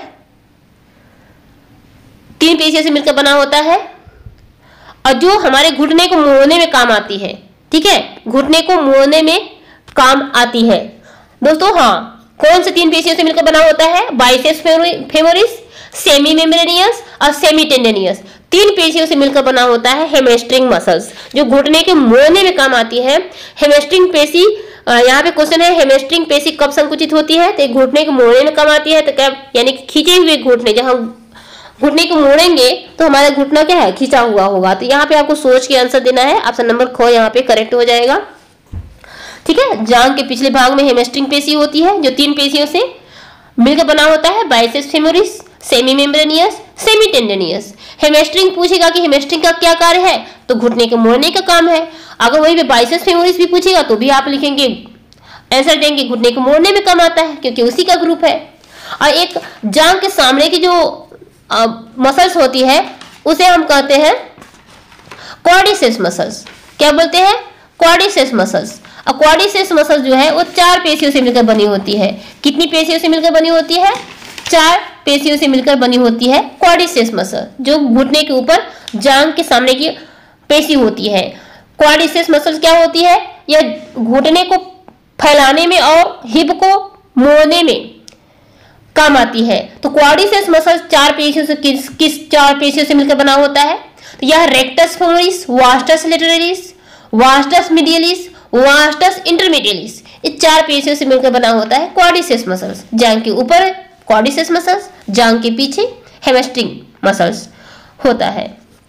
3 पेशियों से मिलकर बना होता है और जो हमारे घुटने को मोड़ने में काम आती है, ठीक है, घुटने को मोड़ने में काम आती है। दोस्तों हाँ, कौन से 3 पेशियों से मिलकर बना होता है? बाइसेप्स फेमोरिस, सेमी मेम्ब्रेनियस और सेमी टेंडेनियस। 3 पेशियों से मिलकर बना होता है हैमस्ट्रिंग मसल्स, जो घुटने के मोड़ने में काम आती है। हैमस्ट्रिंग पेशी, यहाँ पे क्वेश्चन है हैमस्ट्रिंग पेशी कब संकुचित होती है? तो घुटने के मोड़ने में काम आती है। तो क्या यानी खींचे हुए घुटने, जहां घुटने को मोड़ेंगे तो हमारा घुटना क्या है? खींचा हुआ होगा। तो यहाँ पे आपको सोच के आंसर देना है। ऑप्शन नंबर ख यहाँ पे करेक्ट हो जाएगा, ठीक है। जांघ के पिछले भाग में हैमस्ट्रिंग पेशी होती है जो 3 पेशियों से मिलकर बना होता है, biceps femoris, semi membranosus, semi tendinosus. Hamstring पूछेगा कि हैमस्ट्रिंग का क्या कार्य है? तो घुटने के मोड़ने का काम है। अगर वही पे बाइसेप्स फेमोरिस भी पूछेगा तो भी आप लिखेंगे, आंसर देंगे घुटने को मोड़ने में काम आता है, क्योंकि उसी का ग्रुप है। और एक जांघ के सामने की जो मसल्स होती है उसे हम कहते हैं क्वाड्रिसेप्स मसल्स। क्या बोलते हैं? Quadriceps muscles. और क्वाड्रिसेप्स मसल्स जो है वो 4 पेशियों से मिलकर बनी होती है। कितनी पेशियों से मिलकर बनी होती है? 4 पेशियों से मिलकर बनी होती है क्वाड्रिसेप्स मसल, जो घुटने के ऊपर जांघ के सामने की पेशी होती है। क्वाड्रिसेप्स मसल क्या होती है? यह घुटने को फैलाने में और हिप को मोड़ने में काम आती है। तो क्वाड्रिसेप्स मसल 4 पेशियों से किस 4 पेशियों से मिलकर बना होता है? तो यह rectus femoris, vastus lateralis, vastus medialis, vastus intermedius, ये 4 पेशियों से मिलकर बना होता है क्वाड्रिसेप्स मसल्स। जांघ के ऊपर क्वाड्रिसेप्स मसल्स, जांघ के पीछे हैमस्ट्रिंग मसल्स होता है।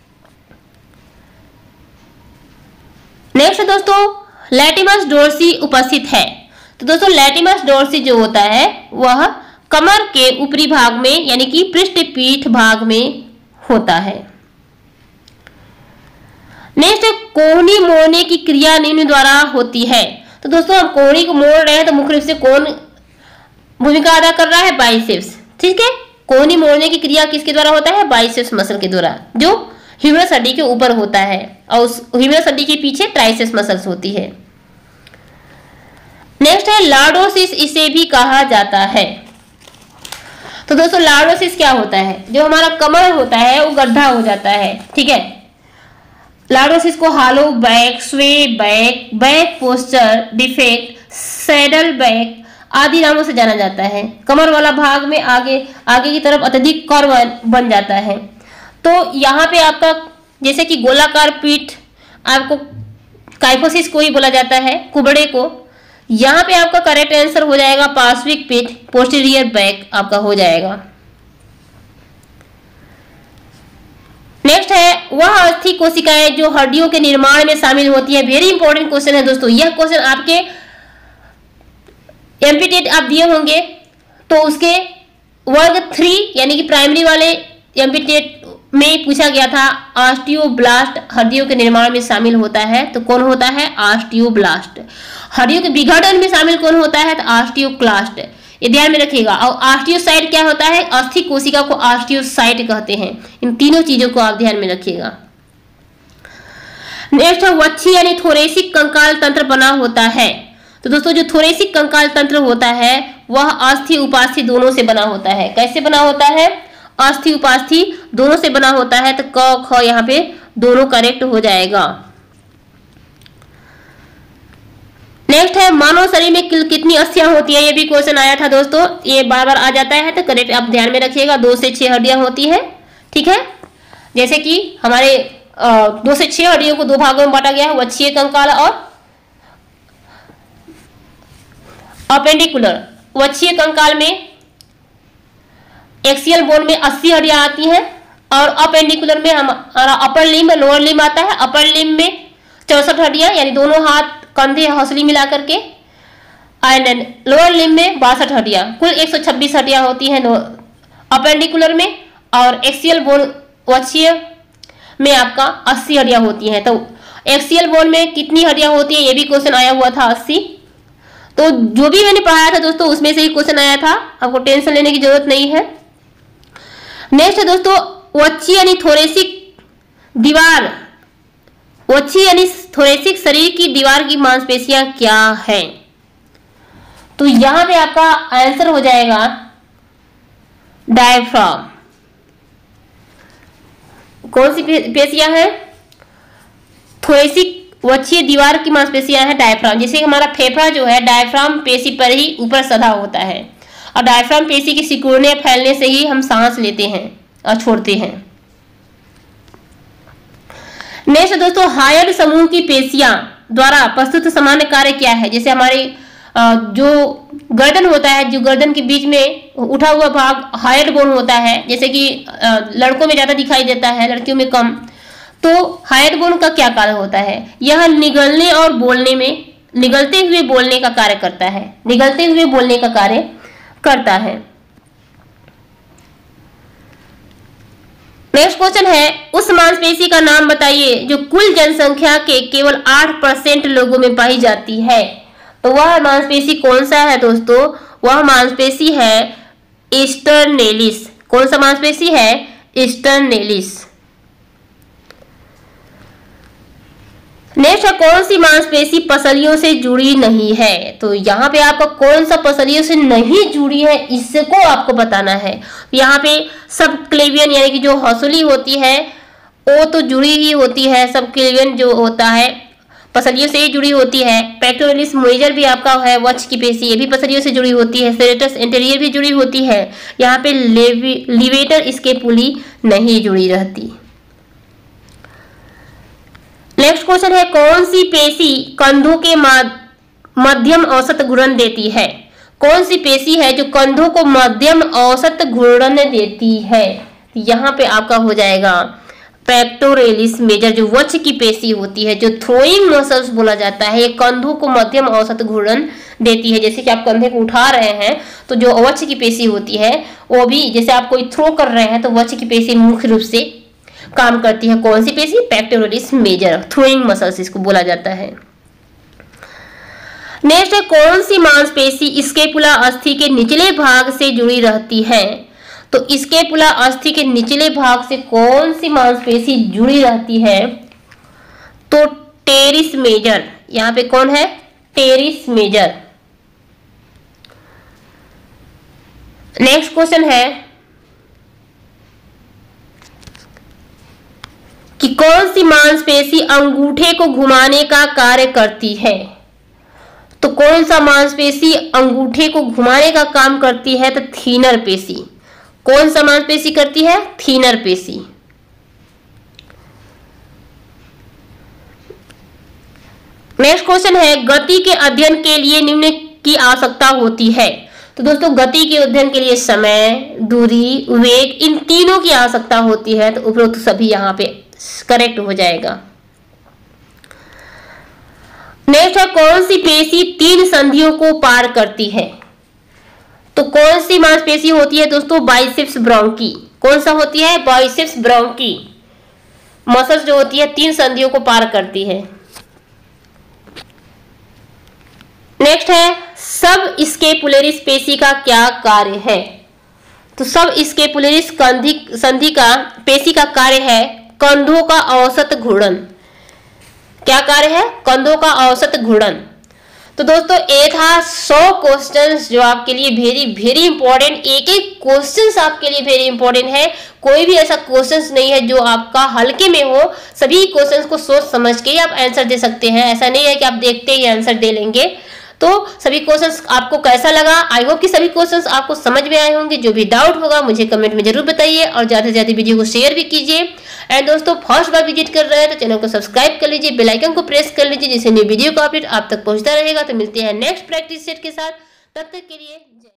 नेक्स्ट दोस्तों, लैटिमस डोर्सी उपस्थित है। तो दोस्तों लैटिमस डोर्सी जो होता है वह कमर के ऊपरी भाग में यानी कि पृष्ठपीठ भाग में होता है। नेक्स्ट, कोहनी मोड़ने की क्रिया निम्न द्वारा होती है। तो दोस्तों हम कोहनी को मोड़ रहे हैं तो मुख्य रूप से कौन भूमिका अदा कर रहा है? बाइसेप्स, ठीक है। कोहनी मोड़ने की क्रिया किसके द्वारा होता है? बाइसेप्स मसल के द्वारा, जो ह्यूमरस हड्डी के ऊपर होता है और उस ह्यूमरस हड्डी के पीछे ट्राइसेप्स मसल्स होती है। नेक्स्ट है लॉर्डोसिस, इसे भी कहा जाता है। तो दोस्तों लॉर्डोसिस क्या होता है, जो हमारा कमर होता है वो गड्ढा हो जाता है, ठीक है। लॉर्डोसिस को hollow back, sway back, back posture defect, saddle back आदि नामों से जाना जाता है। कमर वाला भाग में आगे की तरफ अत्यधिक कर्व बन जाता है। तो यहाँ पे आपका जैसे कि गोलाकार पीठ आपको काइफोसिस को ही बोला जाता है, कुबड़े को। यहाँ पे आपका करेक्ट आंसर हो जाएगा पार्श्विक पीठ, पोस्टीरियर बैक आपका हो जाएगा। नेक्स्ट है वह अस्थि कोशिकाएं जो हड्डियों के निर्माण में शामिल होती है। वेरी इंपॉर्टेंट क्वेश्चन है दोस्तों, यह क्वेश्चन आपके एमपीटेट आप दिए होंगे तो उसके वर्ग 3 यानी कि प्राइमरी वाले एमपीटेट में पूछा गया था। ऑस्टियोब्लास्ट हड्डियों के निर्माण में शामिल होता है, तो कौन होता है? ऑस्टियोब्लास्ट। हड्डियों के विघटन में शामिल कौन होता है? तो ऑस्टियोक्लास्ट। ये ध्यान में रखिएगा। और ऑस्टियोसाइट क्या होता है? अस्थि कोशिका को ऑस्टियोसाइट कहते हैं। इन तीनों चीजों को आप ध्यान में रखिएगा। नेक्स्ट है वच्छी यानी थोरेसिक कंकाल तंत्र बना होता है। तो दोस्तों जो थोरेसिक कंकाल तंत्र होता है वह अस्थि उपास्थि दोनों से बना होता है। कैसे बना होता है? अस्थि उपास्थि दोनों से बना होता है। तो क ख यहाँ पे दोनों करेक्ट हो जाएगा। नेक्स्ट है मानव शरीर में कितनी अस्थियां होती है, ये भी क्वेश्चन आया था दोस्तों, ये बार बार आ जाता है, तो करेक्ट आप ध्यान में रखिएगा। 2 से 6 हड्डियां होती है, ठीक है। जैसे कि हमारे 2 से 6 हड्डियों को 2 भागों में बांटा गया है, वच्छीय कंकाल और अपेंडिकुलर। वच्छीय कंकाल में एक्सियल बोन में 80 हड्डियां आती हैं और अपेंडिकुलर में हमारा अपर लिम्ब लोअर लिम्ब आता है। अपर लिम्ब में 64 हड्डियां यानी दोनों हाथ कंधे हौसली मिला करके, एंड लोअर लिम्ब में 62 हड्डियां, कुल 126 हड्डियां होती हैं अपेंडिकुलर में। और एक्सियल बोन वच्छीय में आपका 80 हड्डियां होती हैं। तो एक्सियल बोन में कितनी हड्डियां होती है, ये भी क्वेश्चन आया हुआ था 80। तो जो भी मैंने पढ़ाया था दोस्तों उसमें से ही क्वेश्चन आया था, आपको टेंशन लेने की जरूरत नहीं है। नेक्स्ट है दोस्तों वच्छी यानी थोरेसिक दीवार। वच्छी यानी थोरेसिक शरीर की दीवार की मांसपेशियां क्या है? तो यहां पे आपका आंसर हो जाएगा डायफ्राम। कौन सी पेशियां है? थोरेसिक वच्छीय दीवार की मांसपेशियां है डायफ्राम। जैसे हमारा फेफड़ा जो है डायफ्राम पेशी पर ही ऊपर सधा होता है, और डायफ्राम पेशी की सिकुड़ने फैलने से ही हम सांस लेते हैं और छोड़ते हैं। नेक्स्ट दोस्तों हायड समूह की पेशियां द्वारा प्रस्तुत सामान्य कार्य क्या है? जैसे हमारे जो गर्दन होता है, जो गर्दन के बीच में उठा हुआ भाग हायड बोन होता है, जैसे कि लड़कों में ज्यादा दिखाई देता है, लड़कियों में कम। तो हायड बोन का क्या कार्य होता है? यह निगलने और बोलने में, निगलते हुए बोलने का कार्य करता है, निगलते हुए बोलने का कार्य करता है। नेक्स्ट क्वेश्चन है उस मांसपेशी का नाम बताइए जो कुल जनसंख्या के केवल 8% लोगों में पाई जाती है। तो वह मांसपेशी कौन सा है दोस्तों? वह मांसपेशी है स्टर्नेलिस। कौन सा मांसपेशी है? स्टर्नेलिस। नेक्स्ट है कौन सी मांसपेशी पसलियों से जुड़ी नहीं है? तो यहाँ पे आपका कौन सा पसलियों से नहीं जुड़ी है इसको आपको बताना है। यहाँ पे सब क्लेवियन यानी कि जो हौसली होती है वो तो जुड़ी ही होती है, सब क्लेवियन जो होता है पसलियों से ही जुड़ी होती है। पेक्टोरलिस मेजर भी आपका है वक्ष की पेशी, ये भी पसलियों से जुड़ी होती है। सेरेटस एंटेरियर भी जुड़ी होती है। यहाँ पे लिवेटर स्केपुली नहीं जुड़ी रहती। नेक्स्ट क्वेश्चन है कौन सी पेशी कंधों के मध्यम औसत घूर्णन देती है? कौन सी पेशी है जो कंधों को मध्यम औसत घूर्णन देती है? यहाँ पे आपका हो जाएगा पेक्टोरलिस मेजर, जो वक्ष की पेशी होती है, जो थ्रोइंग मसल्स बोला जाता है, ये कंधों को मध्यम औसत घूर्णन देती है। जैसे कि आप कंधे को उठा रहे हैं तो जो वक्ष की पेशी होती है वो भी, जैसे आप कोई थ्रो कर रहे हैं तो वक्ष की पेशी मुख्य रूप से काम करती है। कौन सी पेशी? पेक्टोरलिस मेजर, थ्रोइंग मसल्स इसको बोला जाता है। नेक्स्ट है कौन सी मांसपेशी स्केपुला अस्थि के निचले भाग से जुड़ी रहती है? तो स्केपुला अस्थि के निचले भाग से कौन सी मांसपेशी जुड़ी रहती है? तो टेरिस मेजर। यहाँ पे कौन है? Teres major. नेक्स्ट क्वेश्चन है कि कौन सी मांसपेशी अंगूठे को घुमाने का कार्य करती है। तो कौन सा मांसपेशी अंगूठे को घुमाने का काम करती है? तो थीनर पेशी। कौन सा मांसपेशी करती है? थीनर पेशी। नेक्स्ट क्वेश्चन है गति के अध्ययन के लिए निम्न की आवश्यकता होती है। तो दोस्तों गति के अध्ययन के लिए समय, दूरी, वेग, इन तीनों की आवश्यकता होती है। तो उपरोक्त सभी यहाँ पे करेक्ट हो जाएगा। नेक्स्ट है कौन सी पेशी 3 संधियों को पार करती है। तो कौन सी मांसपेशी होती है दोस्तों? Biceps brachii. कौन सा होती है? बाइसेप्स ब्रोंकी मसल्स जो होती है 3 संधियों को पार करती है। नेक्स्ट है सब स्केपुलरिस पेशी का क्या कार्य है। तो सब स्केपुलरिस संधि का पेशी का कार्य है कंधों का औसत घूर्णन। क्या कार्य है? कंधों का औसत घूर्णन। तो दोस्तों ये था 100 क्वेश्चंस जो आपके लिए वेरी इंपॉर्टेंट। एक एक क्वेश्चंस आपके लिए वेरी इंपॉर्टेंट है। कोई भी ऐसा क्वेश्चंस नहीं है जो आपका हल्के में हो। सभी क्वेश्चंस को सोच समझ के आप आंसर दे सकते हैं। ऐसा नहीं है कि आप देखते ही आंसर दे लेंगे। तो सभी क्वेश्चंस आपको कैसा लगा? आई होप कि सभी क्वेश्चंस आपको समझ में आए होंगे। जो भी डाउट होगा मुझे कमेंट में जरूर बताइए और ज्यादा से ज्यादा वीडियो को शेयर भी कीजिए। एंड दोस्तों फर्स्ट बार विजिट कर रहे हैं तो चैनल को सब्सक्राइब कर लीजिए, बेल आइकन को प्रेस कर लीजिए जिससे न्यू वीडियो का अपडेट आप तक पहुंचता रहेगा। तो मिलते हैं नेक्स्ट प्रैक्टिस सेट के साथ, तब तक के लिए